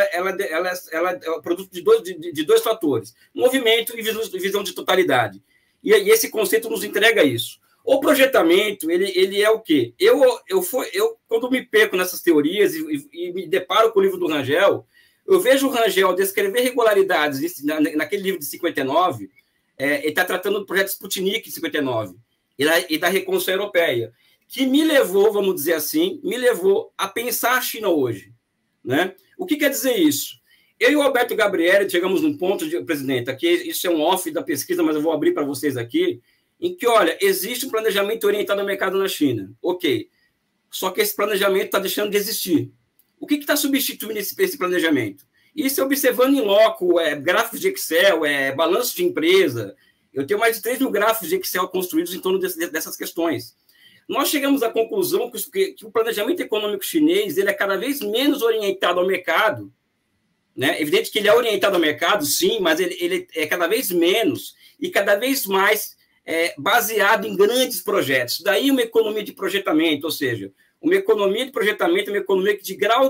S4: é produto de dois fatores, movimento e visão de totalidade. E esse conceito nos entrega isso. O projetamento, ele é o quê? Eu quando me perco nessas teorias e me deparo com o livro do Rangel, eu vejo o Rangel descrever regularidades naquele livro de 59, ele está tratando do projeto Sputnik de 59 e da reconstrução europeia, que me levou, vamos dizer assim, a pensar a China hoje. Né? O que quer dizer isso? Eu e o Alberto Gabriele chegamos num ponto, presidente, aqui isso é um off da pesquisa, mas eu vou abrir para vocês aqui, em que, olha, existe um planejamento orientado ao mercado na China. Ok. Só que esse planejamento está deixando de existir. O que está substituindo esse planejamento? Isso é observando em loco, gráficos de Excel, balanço de empresa. Eu tenho mais de 3 mil gráficos de Excel construídos em torno dessas questões. Nós chegamos à conclusão que o planejamento econômico chinês ele é cada vez menos orientado ao mercado. Né? É evidente que ele é orientado ao mercado, sim, mas ele é cada vez menos e cada vez mais baseado em grandes projetos. Daí uma economia de projetamento, ou seja, uma economia de projetamento é uma economia de grau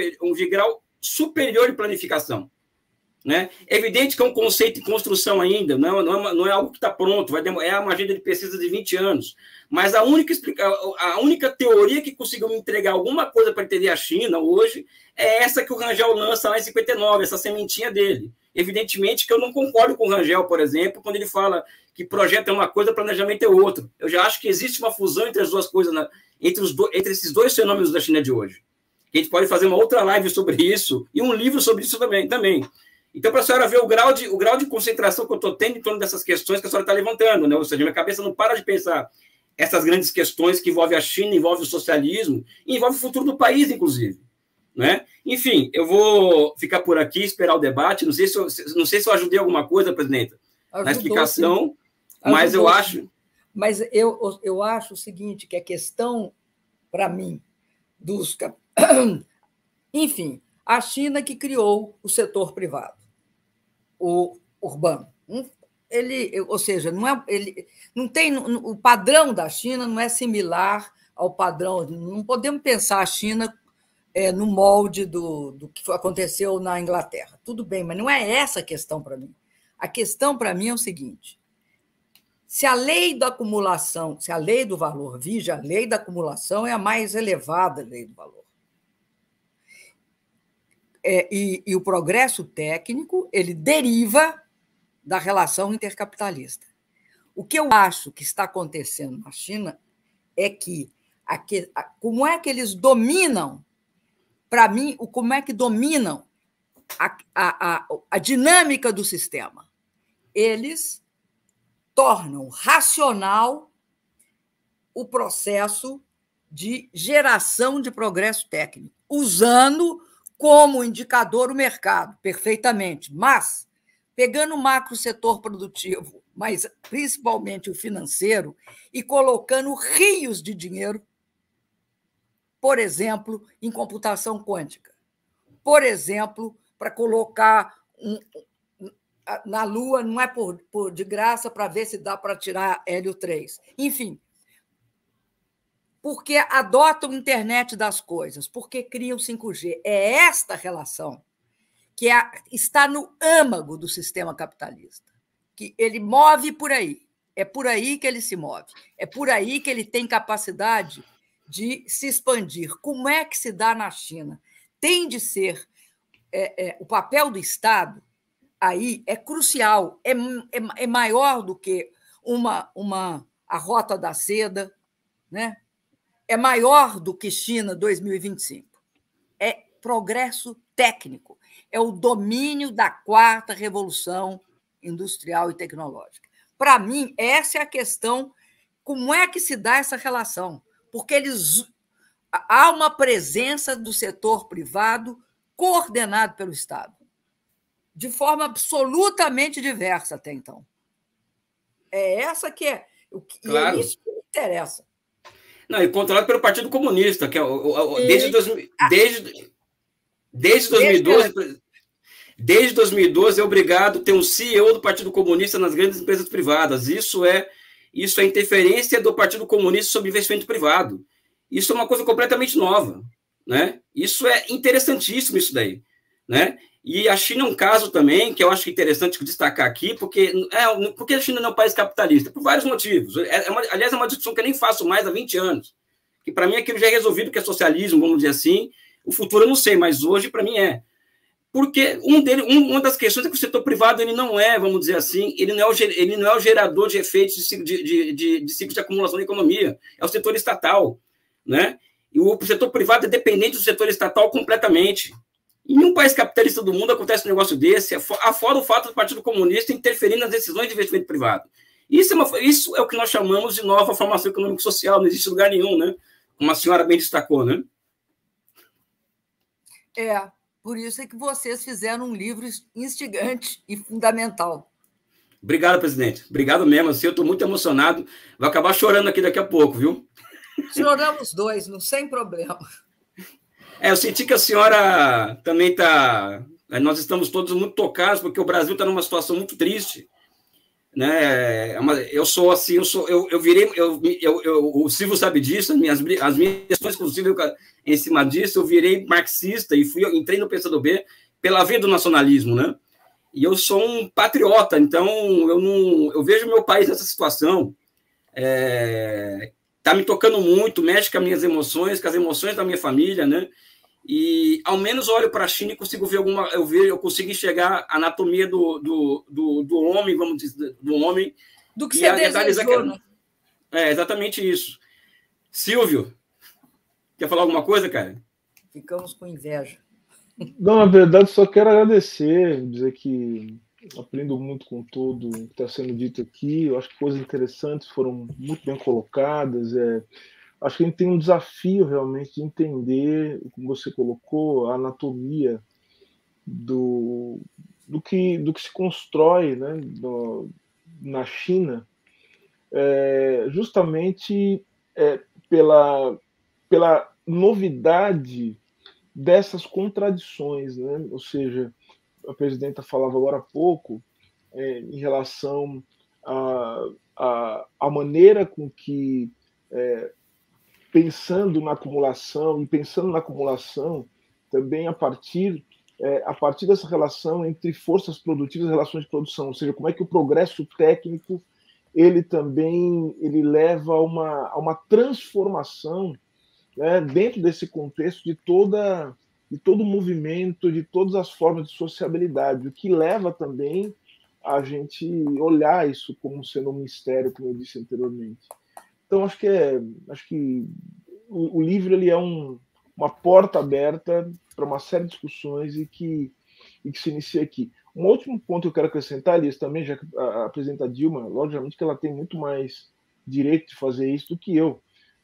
S4: superior de planificação. Né? É evidente que é um conceito de construção ainda, não é algo que está pronto, é uma agenda de pesquisa de 20 anos, mas a única teoria que conseguiu me entregar alguma coisa para entender a China hoje é essa que o Rangel lança lá em 59, essa sementinha dele. Evidentemente que eu não concordo com o Rangel, por exemplo, quando ele fala que projeto é uma coisa, planejamento é outra. Eu já acho que existe uma fusão entre as duas coisas, entre esses dois fenômenos da China de hoje. A gente pode fazer uma outra live sobre isso e um livro sobre isso também. Então, para a senhora ver o grau de concentração que eu estou tendo em torno dessas questões que a senhora está levantando, né? Ou seja, minha cabeça não para de pensar essas grandes questões que envolvem a China, envolvem o socialismo, e envolvem o futuro do país, inclusive. Né? Enfim, eu vou ficar por aqui, esperar o debate. Não sei se eu ajudei alguma coisa, presidenta, na explicação, mas eu acho...
S6: Mas eu acho o seguinte, que a questão, para mim, Enfim, a China que criou o setor privado, o urbano. Ou seja, não tem, o padrão da China não é similar ao padrão. Não podemos pensar a China no molde do que aconteceu na Inglaterra. Tudo bem, mas não é essa a questão para mim. A questão para mim é o seguinte: se a lei da acumulação, se a lei do valor vige, a lei da acumulação é a mais elevada lei do valor. E o progresso técnico ele deriva da relação intercapitalista. O que eu acho que está acontecendo na China é que como é que eles dominam, para mim, como é que dominam a dinâmica do sistema? Eles tornam racional o processo de geração de progresso técnico, usando como indicador o mercado, perfeitamente, mas pegando o macro setor produtivo, mas principalmente o financeiro, e colocando rios de dinheiro, por exemplo, em computação quântica, por exemplo, para colocar na Lua, não é de graça, para ver se dá para tirar hélio 3. Enfim, porque adotam a internet das coisas, porque criam 5G. É esta relação que está no âmago do sistema capitalista, que ele move por aí. É por aí que ele se move. É por aí que ele tem capacidade de se expandir. Como é que se dá na China? Tem de ser o papel do Estado aí é crucial, é maior do que a Rota da Seda, né? É maior do que China 2025. É progresso técnico, é o domínio da quarta revolução industrial e tecnológica. Para mim, essa é a questão, como é que se dá essa relação? Porque há uma presença do setor privado coordenado pelo Estado, de forma absolutamente diversa até então. É essa que é,
S4: claro.
S6: E é isso que me interessa.
S4: Não, e controlado pelo Partido Comunista, que é desde 2012 é obrigado a ter um CEO do Partido Comunista nas grandes empresas privadas. Isso é interferência do Partido Comunista sobre investimento privado. Isso é uma coisa completamente nova, né? Isso é interessantíssimo, isso daí, né? E a China é um caso também que eu acho interessante destacar aqui, porque a China não é um país capitalista? Por vários motivos. Aliás, é uma discussão que eu nem faço mais há 20 anos. Que para mim aquilo já é resolvido, que é socialismo, vamos dizer assim. O futuro eu não sei, mas hoje para mim é. Porque uma das questões é que o setor privado ele não é, vamos dizer assim, ele não é o gerador de efeitos de ciclo de acumulação da economia. É o setor estatal, né? E o setor privado é dependente do setor estatal completamente. Em nenhum país capitalista do mundo acontece um negócio desse, fora o fato do Partido Comunista interferir nas decisões de investimento privado. Isso é o que nós chamamos de nova formação econômico-social, não existe lugar nenhum, né? Como a senhora bem destacou, né?
S6: Por isso é que vocês fizeram um livro instigante e fundamental.
S4: Obrigado, presidente. Obrigado mesmo. Assim, eu estou muito emocionado. Vou acabar chorando aqui daqui a pouco, viu?
S6: Choramos dois, sem problema.
S4: Eu senti que a senhora também está... Nós estamos todos muito tocados, porque o Brasil está numa situação muito triste. Né? O Silvio sabe disso, as minhas questões com o Silvio em cima disso, eu virei marxista e entrei no PCdoB pela via do nacionalismo, né? E eu sou um patriota, então eu vejo meu país nessa situação. Está me tocando muito, mexe com as minhas emoções, com as emoções da minha família, né? E ao menos olho para a China e consigo ver eu consigo enxergar a anatomia do homem, vamos dizer, do homem.
S6: Do que você desejou, né?
S4: É exatamente isso. Silvio, quer falar alguma coisa, cara?
S6: Ficamos com inveja.
S5: Não, na verdade, só quero agradecer, dizer que aprendo muito com tudo que está sendo dito aqui. Eu acho que coisas interessantes foram muito bem colocadas. Acho que a gente tem um desafio realmente de entender, como você colocou, a anatomia do que se constrói, né, na China, justamente pela novidade dessas contradições, né? Ou seja, a presidenta falava agora há pouco em relação à maneira com que pensando na acumulação também a partir dessa relação entre forças produtivas e relações de produção, ou seja, como é que o progresso técnico ele leva a uma transformação, né, dentro desse contexto de todo o movimento, de todas as formas de sociabilidade, o que leva também a gente olhar isso como sendo um mistério, como eu disse anteriormente. Então, acho que o livro ele é uma porta aberta para uma série de discussões e que se inicia aqui. Um último ponto que eu quero acrescentar, Elias, também, já que a presidenta Dilma, logicamente que ela tem muito mais direito de fazer isso do que eu,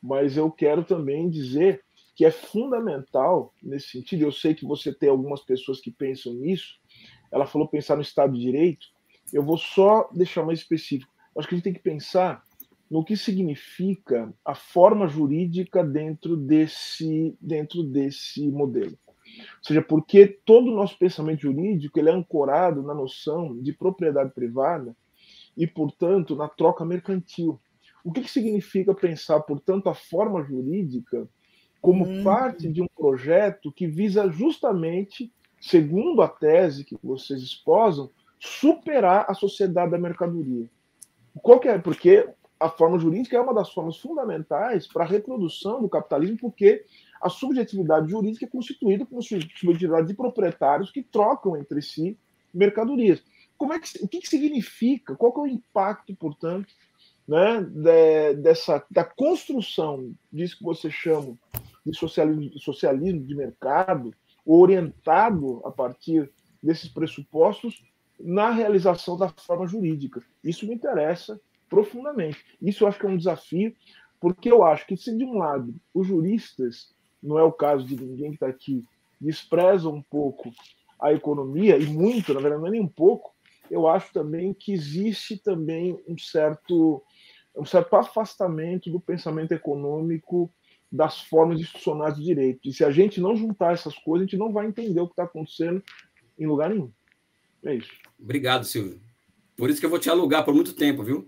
S5: mas eu quero também dizer que é fundamental nesse sentido. Eu sei que você tem algumas pessoas que pensam nisso. Ela falou pensar no Estado de Direito. Eu vou só deixar mais específico. Acho que a gente tem que pensar no que significa a forma jurídica dentro desse modelo. Ou seja, porque todo o nosso pensamento jurídico ele é ancorado na noção de propriedade privada e, portanto, na troca mercantil. O que significa pensar, portanto, a forma jurídica como parte de um projeto que visa justamente, segundo a tese que vocês esposam, superar a sociedade da mercadoria? Qual que é? Porque a forma jurídica é uma das formas fundamentais para a reprodução do capitalismo, porque a subjetividade jurídica é constituída por subjetividade de proprietários que trocam entre si mercadorias. O que significa? Qual que é o impacto, portanto, né, da construção disso que você chama de socialismo de mercado, orientado a partir desses pressupostos na realização da forma jurídica? Isso me interessa profundamente. Isso eu acho que é um desafio, porque eu acho que se de um lado os juristas, não é o caso de ninguém que está aqui, desprezam um pouco a economia, e muito, na verdade não é nem um pouco, eu acho também que existe também um certo afastamento do pensamento econômico das formas institucionais de direito. E se a gente não juntar essas coisas, a gente não vai entender o que está acontecendo em lugar nenhum. É isso.
S4: Obrigado, Silvio. Por isso que eu vou te alugar por muito tempo, viu?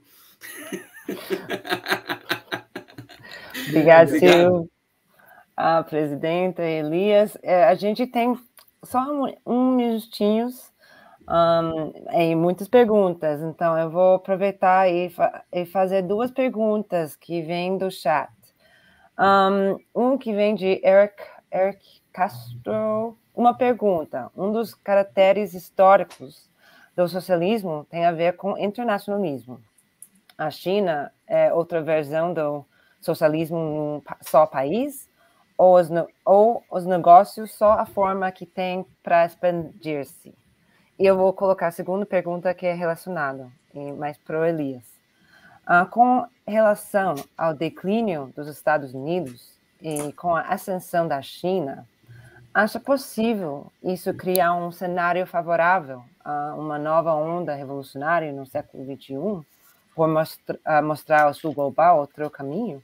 S2: Obrigado, Silvio. Presidenta Elias. A gente tem só um minutinho em muitas perguntas, então eu vou aproveitar e fazer duas perguntas que vêm do chat. Que vem de Eric Castro. Uma pergunta: um dos caracteres históricos do socialismo tem a ver com internacionalismo. A China é outra versão do socialismo num só país? Ou os negócios só a forma que tem para expandir-se? E eu vou colocar a segunda pergunta, que é relacionada, mais para o Elias. Com relação ao declínio dos Estados Unidos e com a ascensão da China, acha possível isso criar um cenário favorável a uma nova onda revolucionária no século XXI, por mostrar ao sul global outro caminho?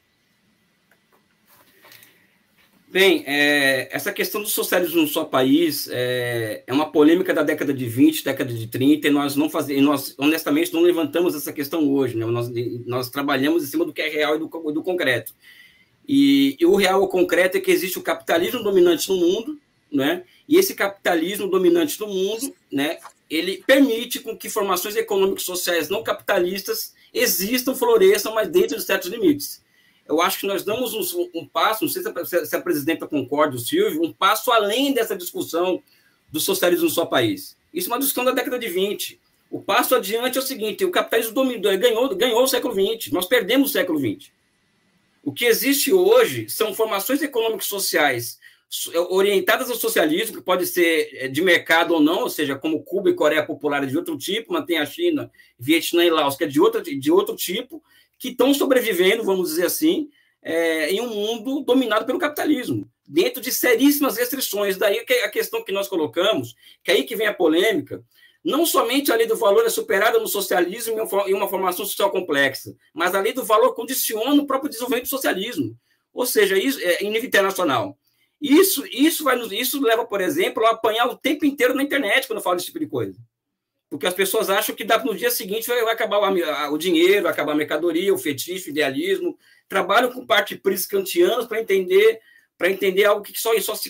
S4: Bem, essa questão do socialismo no só país é uma polêmica da década de 20, década de 30, e nós honestamente não levantamos essa questão hoje, né? Nós trabalhamos em cima do que é real e do concreto. E o real, o concreto, é que existe o capitalismo dominante no mundo, né? E esse capitalismo dominante no mundo, né, ele permite com que formações econômicas e sociais não capitalistas existam, floresçam, mas dentro de certos limites. Eu acho que nós damos um passo, não sei se a presidenta concorda, o Silvio, um passo além dessa discussão do socialismo no só país. Isso é uma discussão da década de 20. O passo adiante é o seguinte: o capitalismo ganhou o século XX, nós perdemos o século XX. O que existe hoje são formações econômicas e sociais orientadas ao socialismo, que pode ser de mercado ou não, ou seja, como Cuba e Coreia Popular é de outro tipo, mas tem a China, Vietnã e Laos, que é de outro tipo, que estão sobrevivendo, vamos dizer assim, em um mundo dominado pelo capitalismo, dentro de seríssimas restrições. Daí que a questão que nós colocamos, que aí que vem a polêmica, não somente a lei do valor é superada no socialismo em uma formação social complexa, mas a lei do valor condiciona o próprio desenvolvimento do socialismo. Ou seja, isso é em nível internacional. Isso leva, por exemplo, a apanhar o tempo inteiro na internet quando eu falo desse tipo de coisa. Porque as pessoas acham que no dia seguinte vai acabar o dinheiro, vai acabar a mercadoria, o fetiche, o idealismo. Trabalham com parte kantianas para entender algo que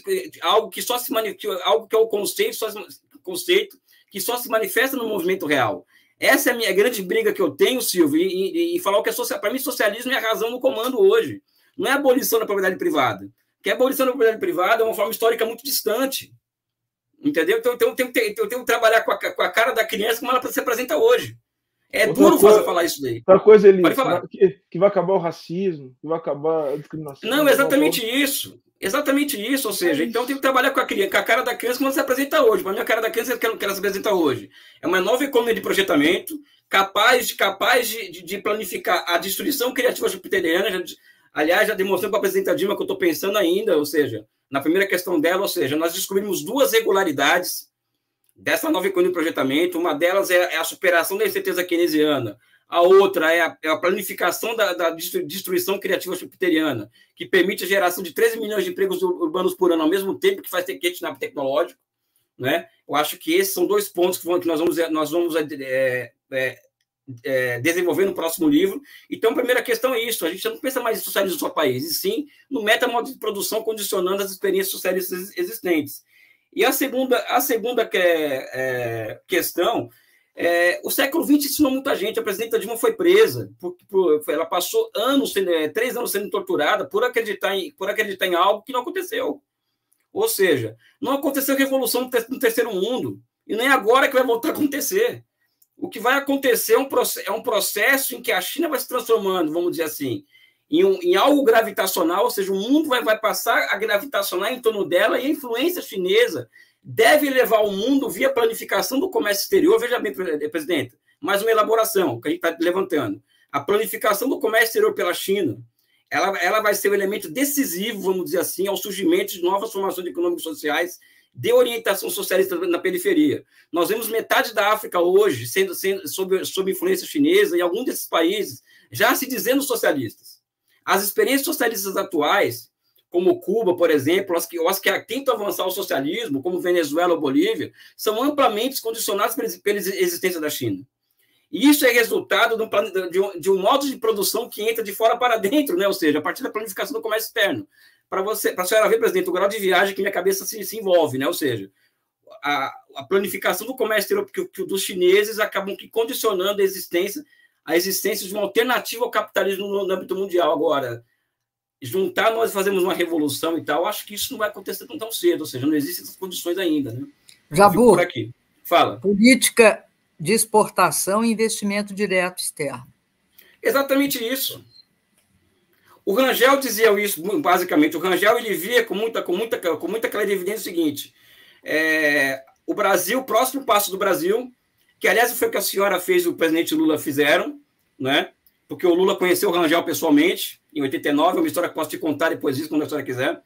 S4: é o conceito que só se manifesta no movimento real. Essa é a minha grande briga que eu tenho, Silvio, e falar o que para mim socialismo é a razão no comando hoje. Não é a abolição da propriedade privada. Porque a abolição da propriedade privada é uma forma histórica muito distante. Entendeu? Então eu tenho que trabalhar com a cara da criança como ela se apresenta hoje. Duro falar isso daí.
S5: Outra coisa, Elias, que vai acabar o racismo, que vai acabar a discriminação.
S4: Não, exatamente isso. Exatamente isso, ou seja, então eu tenho que trabalhar com a cara da criança como ela se apresenta hoje. Para mim, a cara da criança é que ela se apresenta hoje. É uma nova economia de projetamento, capaz de planificar a destruição criativa jupiteriana. Aliás, já demonstrando para a presidenta Dilma que eu estou pensando ainda, ou seja, na primeira questão dela, ou seja, nós descobrimos 2 regularidades dessa nova economia de projetamento. Uma delas é a superação da incerteza keynesiana. A outra é a planificação da destruição criativa jupiteriana, que permite a geração de 13 milhões de empregos urbanos por ano, ao mesmo tempo que faz kitnap tecnológico. Né? Eu acho que esses são 2 pontos que nós vamos desenvolver no próximo livro. Então, a primeira questão é isso: a gente não pensa mais em socialismo do seu país, e sim no metamodo de produção condicionando as experiências socialistas existentes. E a segunda questão o século XX ensinou muita gente. A presidenta Dilma foi presa, ela passou 3 anos sendo torturada por acreditar em algo que não aconteceu. Ou seja, não aconteceu revolução no terceiro mundo, e nem agora que vai voltar a acontecer. O que vai acontecer é um processo em que a China vai se transformando, vamos dizer assim, em algo gravitacional, ou seja, o mundo vai passar a gravitacionar em torno dela, e a influência chinesa deve levar o mundo via planificação do comércio exterior. Veja bem, presidente, mais uma elaboração que a gente está levantando. A planificação do comércio exterior pela China, ela vai ser um elemento decisivo, vamos dizer assim, ao surgimento de novas formações econômicas e sociais de orientação socialista na periferia. Nós vemos metade da África hoje sendo sob influência chinesa, e alguns desses países já se dizendo socialistas. As experiências socialistas atuais, como Cuba, por exemplo, as que tentam avançar o socialismo, como Venezuela ou Bolívia, são amplamente condicionadas pela existência da China. E isso é resultado de um modo de produção que entra de fora para dentro, né? Ou seja, a partir da planificação do comércio externo. Para a senhora ver, presidente, o grau de viagem que minha cabeça se envolve, né? Ou seja, a planificação do comércio exterior dos chineses acabam condicionando a existência de uma alternativa ao capitalismo no âmbito mundial. Agora, juntar nós fazemos uma revolução e tal, acho que isso não vai acontecer tão cedo, ou seja, não existem essas condições ainda, né?
S6: Jabur,
S4: por aqui. Fala.
S6: Política de exportação e investimento direto externo.
S4: Exatamente isso. O Rangel dizia isso, basicamente. O Rangel, ele via com muita clarividência o seguinte: o Brasil, o próximo passo do Brasil, que aliás foi o que a senhora fez e o presidente Lula fizeram, né? Porque o Lula conheceu o Rangel pessoalmente, em 89, é uma história que posso te contar depois disso, quando a senhora quiser.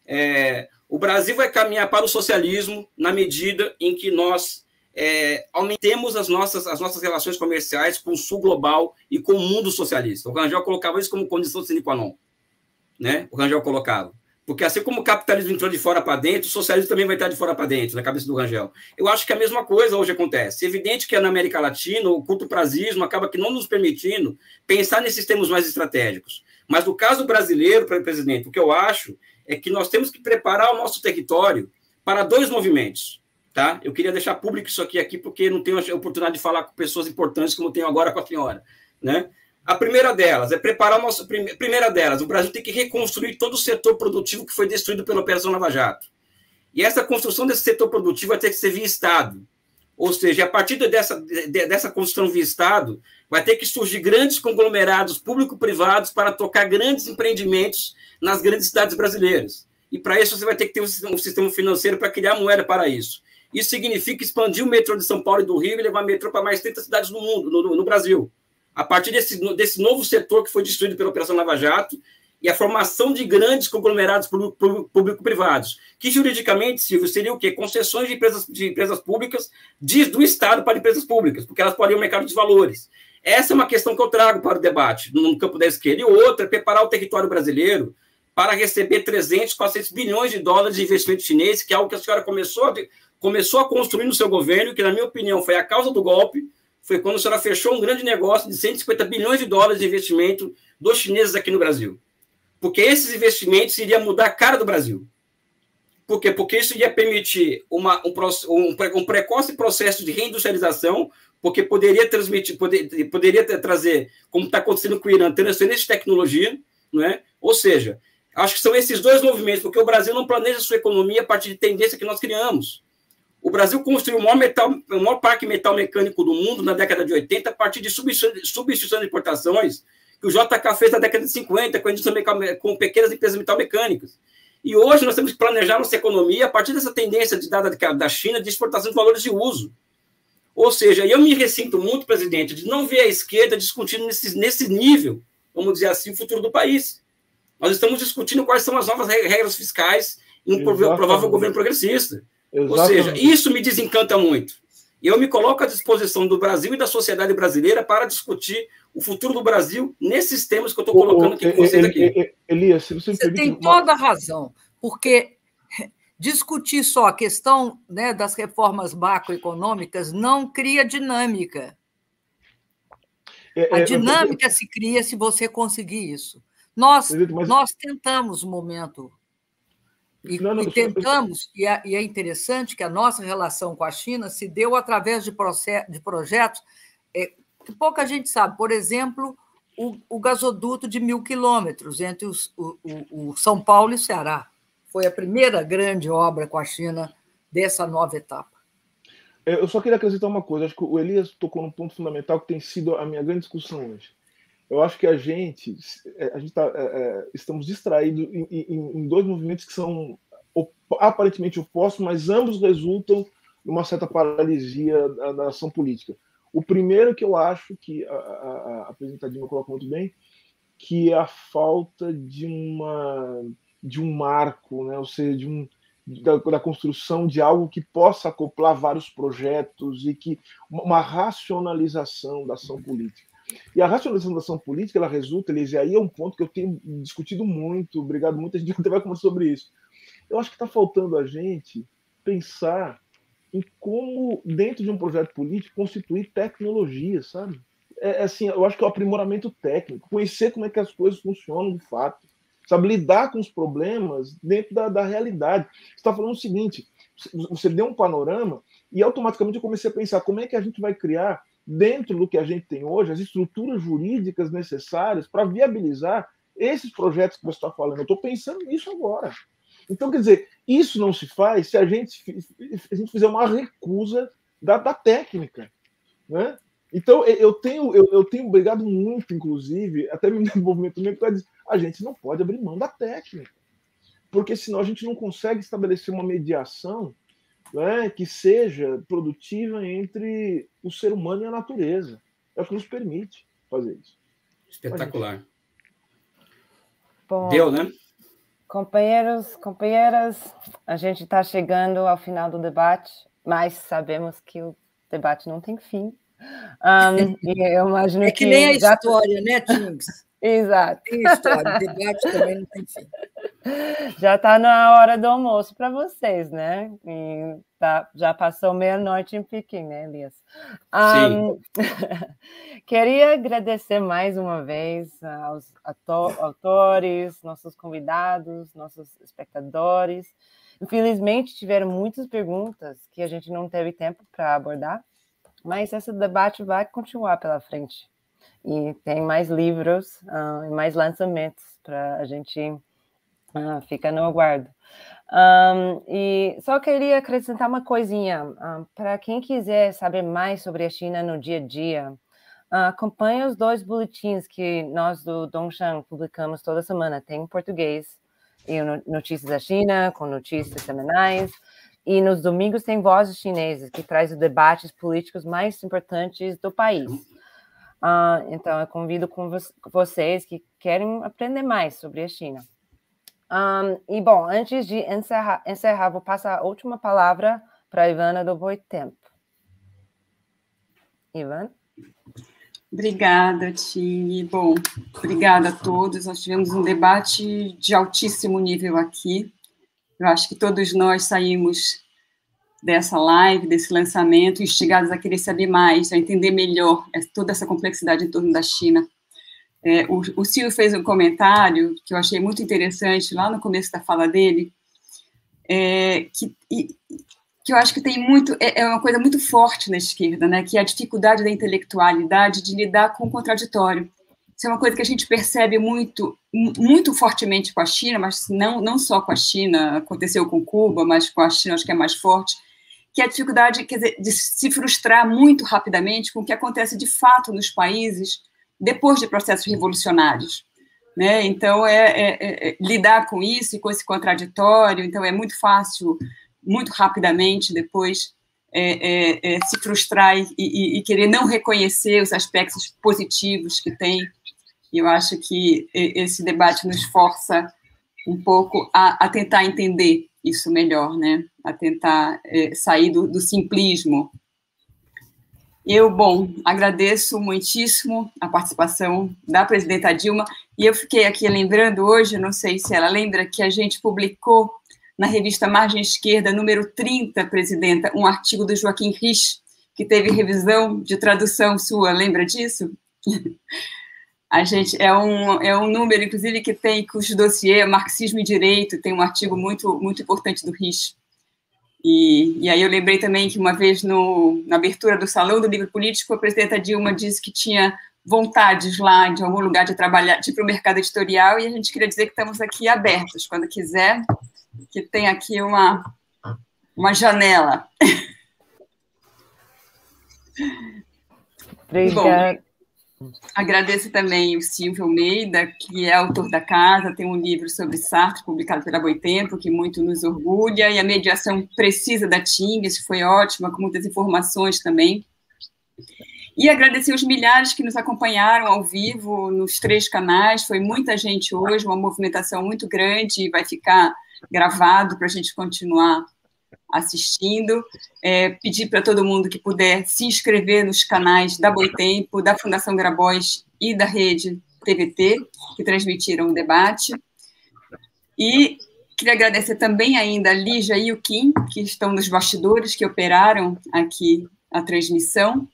S4: O Brasil vai caminhar para o socialismo na medida em que nós aumentemos as nossas relações comerciais com o sul global e com o mundo socialista. O Rangel colocava isso como condição sine qua non, né? O Rangel colocava. Porque assim como o capitalismo entrou de fora para dentro, o socialismo também vai estar de fora para dentro, na cabeça do Rangel. Eu acho que a mesma coisa hoje acontece. É evidente que na América Latina o curto-prazismo acaba que não nos permitindo pensar nesses termos mais estratégicos. Mas no caso brasileiro, presidente, o que eu acho é que nós temos que preparar o nosso território para 2 movimentos. Tá? Eu queria deixar público isso aqui porque não tenho a oportunidade de falar com pessoas importantes como tenho agora com a senhora, né? A primeira delas é preparar o nosso... Primeira delas, o Brasil tem que reconstruir todo o setor produtivo que foi destruído pela Operação Lava Jato. E essa construção desse setor produtivo vai ter que ser via Estado. Ou seja, a partir dessa construção via Estado, vai ter que surgir grandes conglomerados público-privados para tocar grandes empreendimentos nas grandes cidades brasileiras. E para isso você vai ter que ter um sistema financeiro para criar moeda para isso. Isso significa expandir o metrô de São Paulo e do Rio e levar metrô para mais 30 cidades no mundo, no Brasil. A partir desse novo setor que foi destruído pela Operação Lava Jato e a formação de grandes conglomerados público-privados, que juridicamente, Silvio, seria o quê? Concessões de empresas públicas do Estado para empresas públicas, porque elas podem ir ao mercado de valores. Essa é uma questão que eu trago para o debate no campo da esquerda. E outra é preparar o território brasileiro para receber 300, 400 bilhões de dólares de investimento chinês, que é algo que a senhora começou a construir no seu governo, que, na minha opinião, foi a causa do golpe. Foi quando a senhora fechou um grande negócio de 150 bilhões de dólares de investimento dos chineses aqui no Brasil. Porque esses investimentos iriam mudar a cara do Brasil. Por quê? Porque isso iria permitir um precoce processo de reindustrialização, porque poderia trazer, como está acontecendo com o Irã, transferência de tecnologia, não é? Ou seja, acho que são esses 2 movimentos, porque o Brasil não planeja sua economia a partir de tendência que nós criamos. O Brasil construiu o maior parque metal mecânico do mundo na década de 80 a partir de substituição de importações que o JK fez na década de 50 com pequenas empresas metal-mecânicas. E hoje nós temos que planejar nossa economia a partir dessa tendência dada da China de exportação de valores de uso. Ou seja, eu me ressinto muito, presidente, de não ver a esquerda discutindo nesse nível, vamos dizer assim, o futuro do país. Nós estamos discutindo quais são as novas regras fiscais em um provável governo progressista. Exatamente. Ou seja, isso me desencanta muito. E eu me coloco à disposição do Brasil e da sociedade brasileira para discutir o futuro do Brasil nesses temas que eu estou colocando aqui com vocês aqui.
S6: Elias, se você tem toda a razão, porque discutir só a questão, né, das reformas macroeconômicas não cria dinâmica. A dinâmica se cria se você conseguir isso. Nós tentamos um momento, e tentamos, e é interessante que a nossa relação com a China se deu através de projetos que pouca gente sabe. Por exemplo, o gasoduto de 1.000 quilômetros entre o São Paulo e o Ceará. Foi a primeira grande obra com a China dessa nova etapa.
S5: Eu só queria acrescentar uma coisa. Acho que o Elias tocou num ponto fundamental que tem sido a minha grande discussão hoje. Eu acho que a gente estamos distraídos em dois movimentos que são aparentemente opostos, mas ambos resultam de uma certa paralisia da ação política. O primeiro, que eu acho que a presidenta Dilma coloca muito bem, que é a falta de um marco, né? Ou seja, da construção de algo que possa acoplar vários projetos e que uma racionalização da ação política. E a racionalização da ação política, ela resulta, Elias, e aí é um ponto que eu tenho discutido muito, obrigado muito, a gente até vai conversar sobre isso. Eu acho que está faltando a gente pensar em como, dentro de um projeto político, constituir tecnologia, sabe? Assim, eu acho que é o aprimoramento técnico, conhecer como é que as coisas funcionam de fato, sabe? Lidar com os problemas dentro da realidade. Você está falando o seguinte, você deu um panorama e automaticamente eu comecei a pensar como é que a gente vai criar, dentro do que a gente tem hoje, as estruturas jurídicas necessárias para viabilizar esses projetos que você está falando. Eu estou pensando nisso agora. Então, quer dizer, isso não se faz se a gente fizer uma recusa da técnica, né? Então, eu tenho brigado muito, inclusive, até no movimento mesmo, para dizer, a gente não pode abrir mão da técnica, porque senão a gente não consegue estabelecer uma mediação, né, que seja produtiva entre o ser humano e a natureza. É o que nos permite fazer isso.
S4: Espetacular.
S2: Bom,
S4: deu, né?
S2: Companheiros, companheiras, a gente está chegando ao final do debate, mas sabemos que o debate não tem fim. E eu imagino
S6: que nem a história, né, Tings?
S2: Exato.
S6: Tem história, o debate também não tem fim.
S2: Já está na hora do almoço para vocês, né? E já passou meia-noite em Pequim, né, Elias?
S4: Sim.
S2: Queria agradecer mais uma vez aos autores, nossos convidados, nossos espectadores. Infelizmente, tiveram muitas perguntas que a gente não teve tempo para abordar, mas esse debate vai continuar pela frente. E tem mais livros e mais lançamentos para a gente ficar no aguardo. E só queria acrescentar uma coisinha. Para quem quiser saber mais sobre a China no dia a dia, acompanhe os 2 boletins que nós do Dongshan publicamos toda semana. Tem em português e Notícias da China, com notícias semanais. E nos domingos tem Vozes Chinesas, que traz os debates políticos mais importantes do país. Então, eu convido com vocês que querem aprender mais sobre a China. E, bom, antes de encerrar, vou passar a última palavra para a Ivana do Boitempo. Ivana?
S1: Obrigada, Ti. Bom, obrigada a todos. Nós tivemos um debate de altíssimo nível aqui. Eu acho que todos nós saímos dessa live, desse lançamento, instigados a querer saber mais, a entender melhor toda essa complexidade em torno da China. O Silvio fez um comentário que eu achei muito interessante lá no começo da fala dele, que eu acho que tem uma coisa muito forte na esquerda, né, que é a dificuldade da intelectualidade de lidar com o contraditório. Isso é uma coisa que a gente percebe muito, muito fortemente com a China, mas não só com a China, aconteceu com Cuba, mas com a China acho que é mais forte, que é a dificuldade, quer dizer, de se frustrar muito rapidamente com o que acontece de fato nos países depois de processos revolucionários, né? Então, lidar com isso e com esse contraditório, então é muito fácil, muito rapidamente depois se frustrar e querer não reconhecer os aspectos positivos que tem E eu acho que esse debate nos força um pouco a tentar entender isso melhor, né? A tentar sair do simplismo. Bom, agradeço muitíssimo a participação da presidenta Dilma, e eu fiquei aqui lembrando hoje, não sei se ela lembra, que a gente publicou na revista Margem Esquerda, número 30, presidenta, um artigo do Joaquim Rich, que teve revisão de tradução sua, lembra disso? A gente é um número, inclusive, que tem cujo dossiê Marxismo e Direito, tem um artigo muito, muito importante do Rich. E aí eu lembrei também que uma vez na abertura do Salão do Livro Político, a presidenta Dilma disse que tinha vontades lá de algum lugar de trabalhar, de ir para o mercado editorial, e a gente queria dizer que estamos aqui abertos, quando quiser, que tem aqui uma janela.
S2: Obrigada.
S1: Bom, agradeço também o Silvio Almeida, que é autor da casa, tem um livro sobre Sartre, publicado pela Boitempo, que muito nos orgulha, e a mediação precisa da TING, isso foi ótima, com muitas informações também. E agradecer os milhares que nos acompanharam ao vivo nos 3 canais, foi muita gente hoje, uma movimentação muito grande, e vai ficar gravado para a gente continuar assistindo. Pedir para todo mundo que puder se inscrever nos canais da Boitempo, da Fundação Grabois e da Rede TVT, que transmitiram o debate. E queria agradecer também ainda a Lígia e o Kim, que estão nos bastidores, que operaram aqui a transmissão,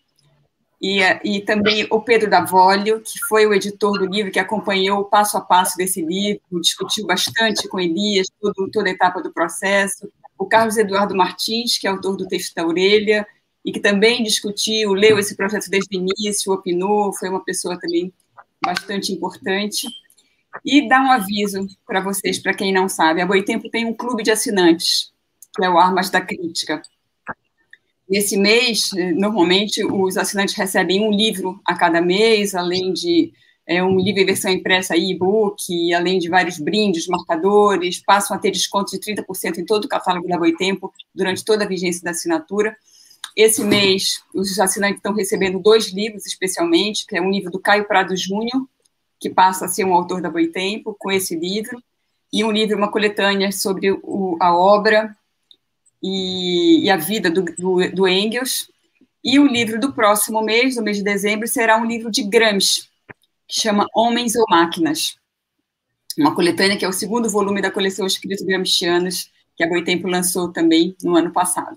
S1: e também o Pedro Davolio, que foi o editor do livro, que acompanhou o passo a passo desse livro, discutiu bastante com Elias toda a etapa do processo, o Carlos Eduardo Martins, que é autor do Texto da Orelha, e que também discutiu, leu esse processo desde o início, opinou, foi uma pessoa também bastante importante. E dar um aviso para vocês, para quem não sabe, a Boitempo tem um clube de assinantes, que é o Armas da Crítica. Nesse mês, normalmente, os assinantes recebem um livro a cada mês, além de um livro em versão impressa e e-book, além de vários brindes, marcadores, passam a ter desconto de 30% em todo o catálogo da Boitempo durante toda a vigência da assinatura. Esse mês, os assinantes estão recebendo 2 livros, especialmente, que é um livro do Caio Prado Júnior, que passa a ser um autor da Boitempo, com esse livro, e um livro, uma coletânea sobre a obra e a vida do Engels. E o livro do próximo mês, no mês de dezembro, será um livro de Gramsci, que chama Homens ou Máquinas, uma coletânea que é o 2º volume da coleção Escritos Gramscianos, que a Boitempo lançou também no ano passado.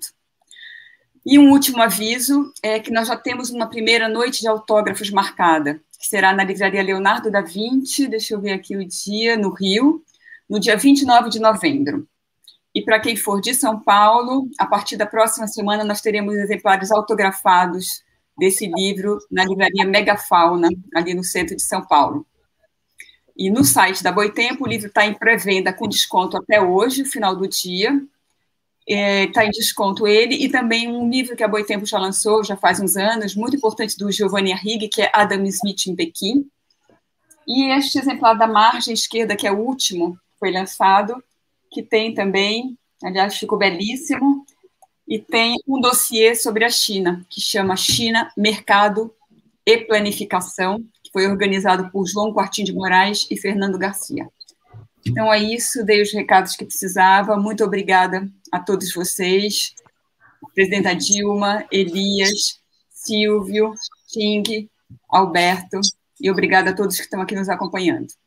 S1: E um último aviso é que nós já temos uma primeira noite de autógrafos marcada, que será na Livraria Leonardo da Vinci, deixa eu ver aqui o dia, no Rio, no dia 29 de novembro. E para quem for de São Paulo, a partir da próxima semana nós teremos exemplares autografados desse livro na Livraria Megafauna, ali no centro de São Paulo. E no site da Boitempo, o livro está em pré-venda com desconto até hoje, final do dia. Está em desconto ele, e também um livro que a Boitempo já lançou, já faz uns anos, muito importante, do Giovanni Arrighi, que é Adam Smith em Pequim. E este exemplar da Margem Esquerda, que é o último, foi lançado, que tem também, aliás, ficou belíssimo, e tem um dossiê sobre a China, que chama China, Mercado e Planificação, que foi organizado por João Quartim de Moraes e Fernando Garcia. Então é isso, dei os recados que precisava. Muito obrigada a todos vocês, presidenta Dilma, Elias, Silvio, Ting, Alberto, e obrigada a todos que estão aqui nos acompanhando.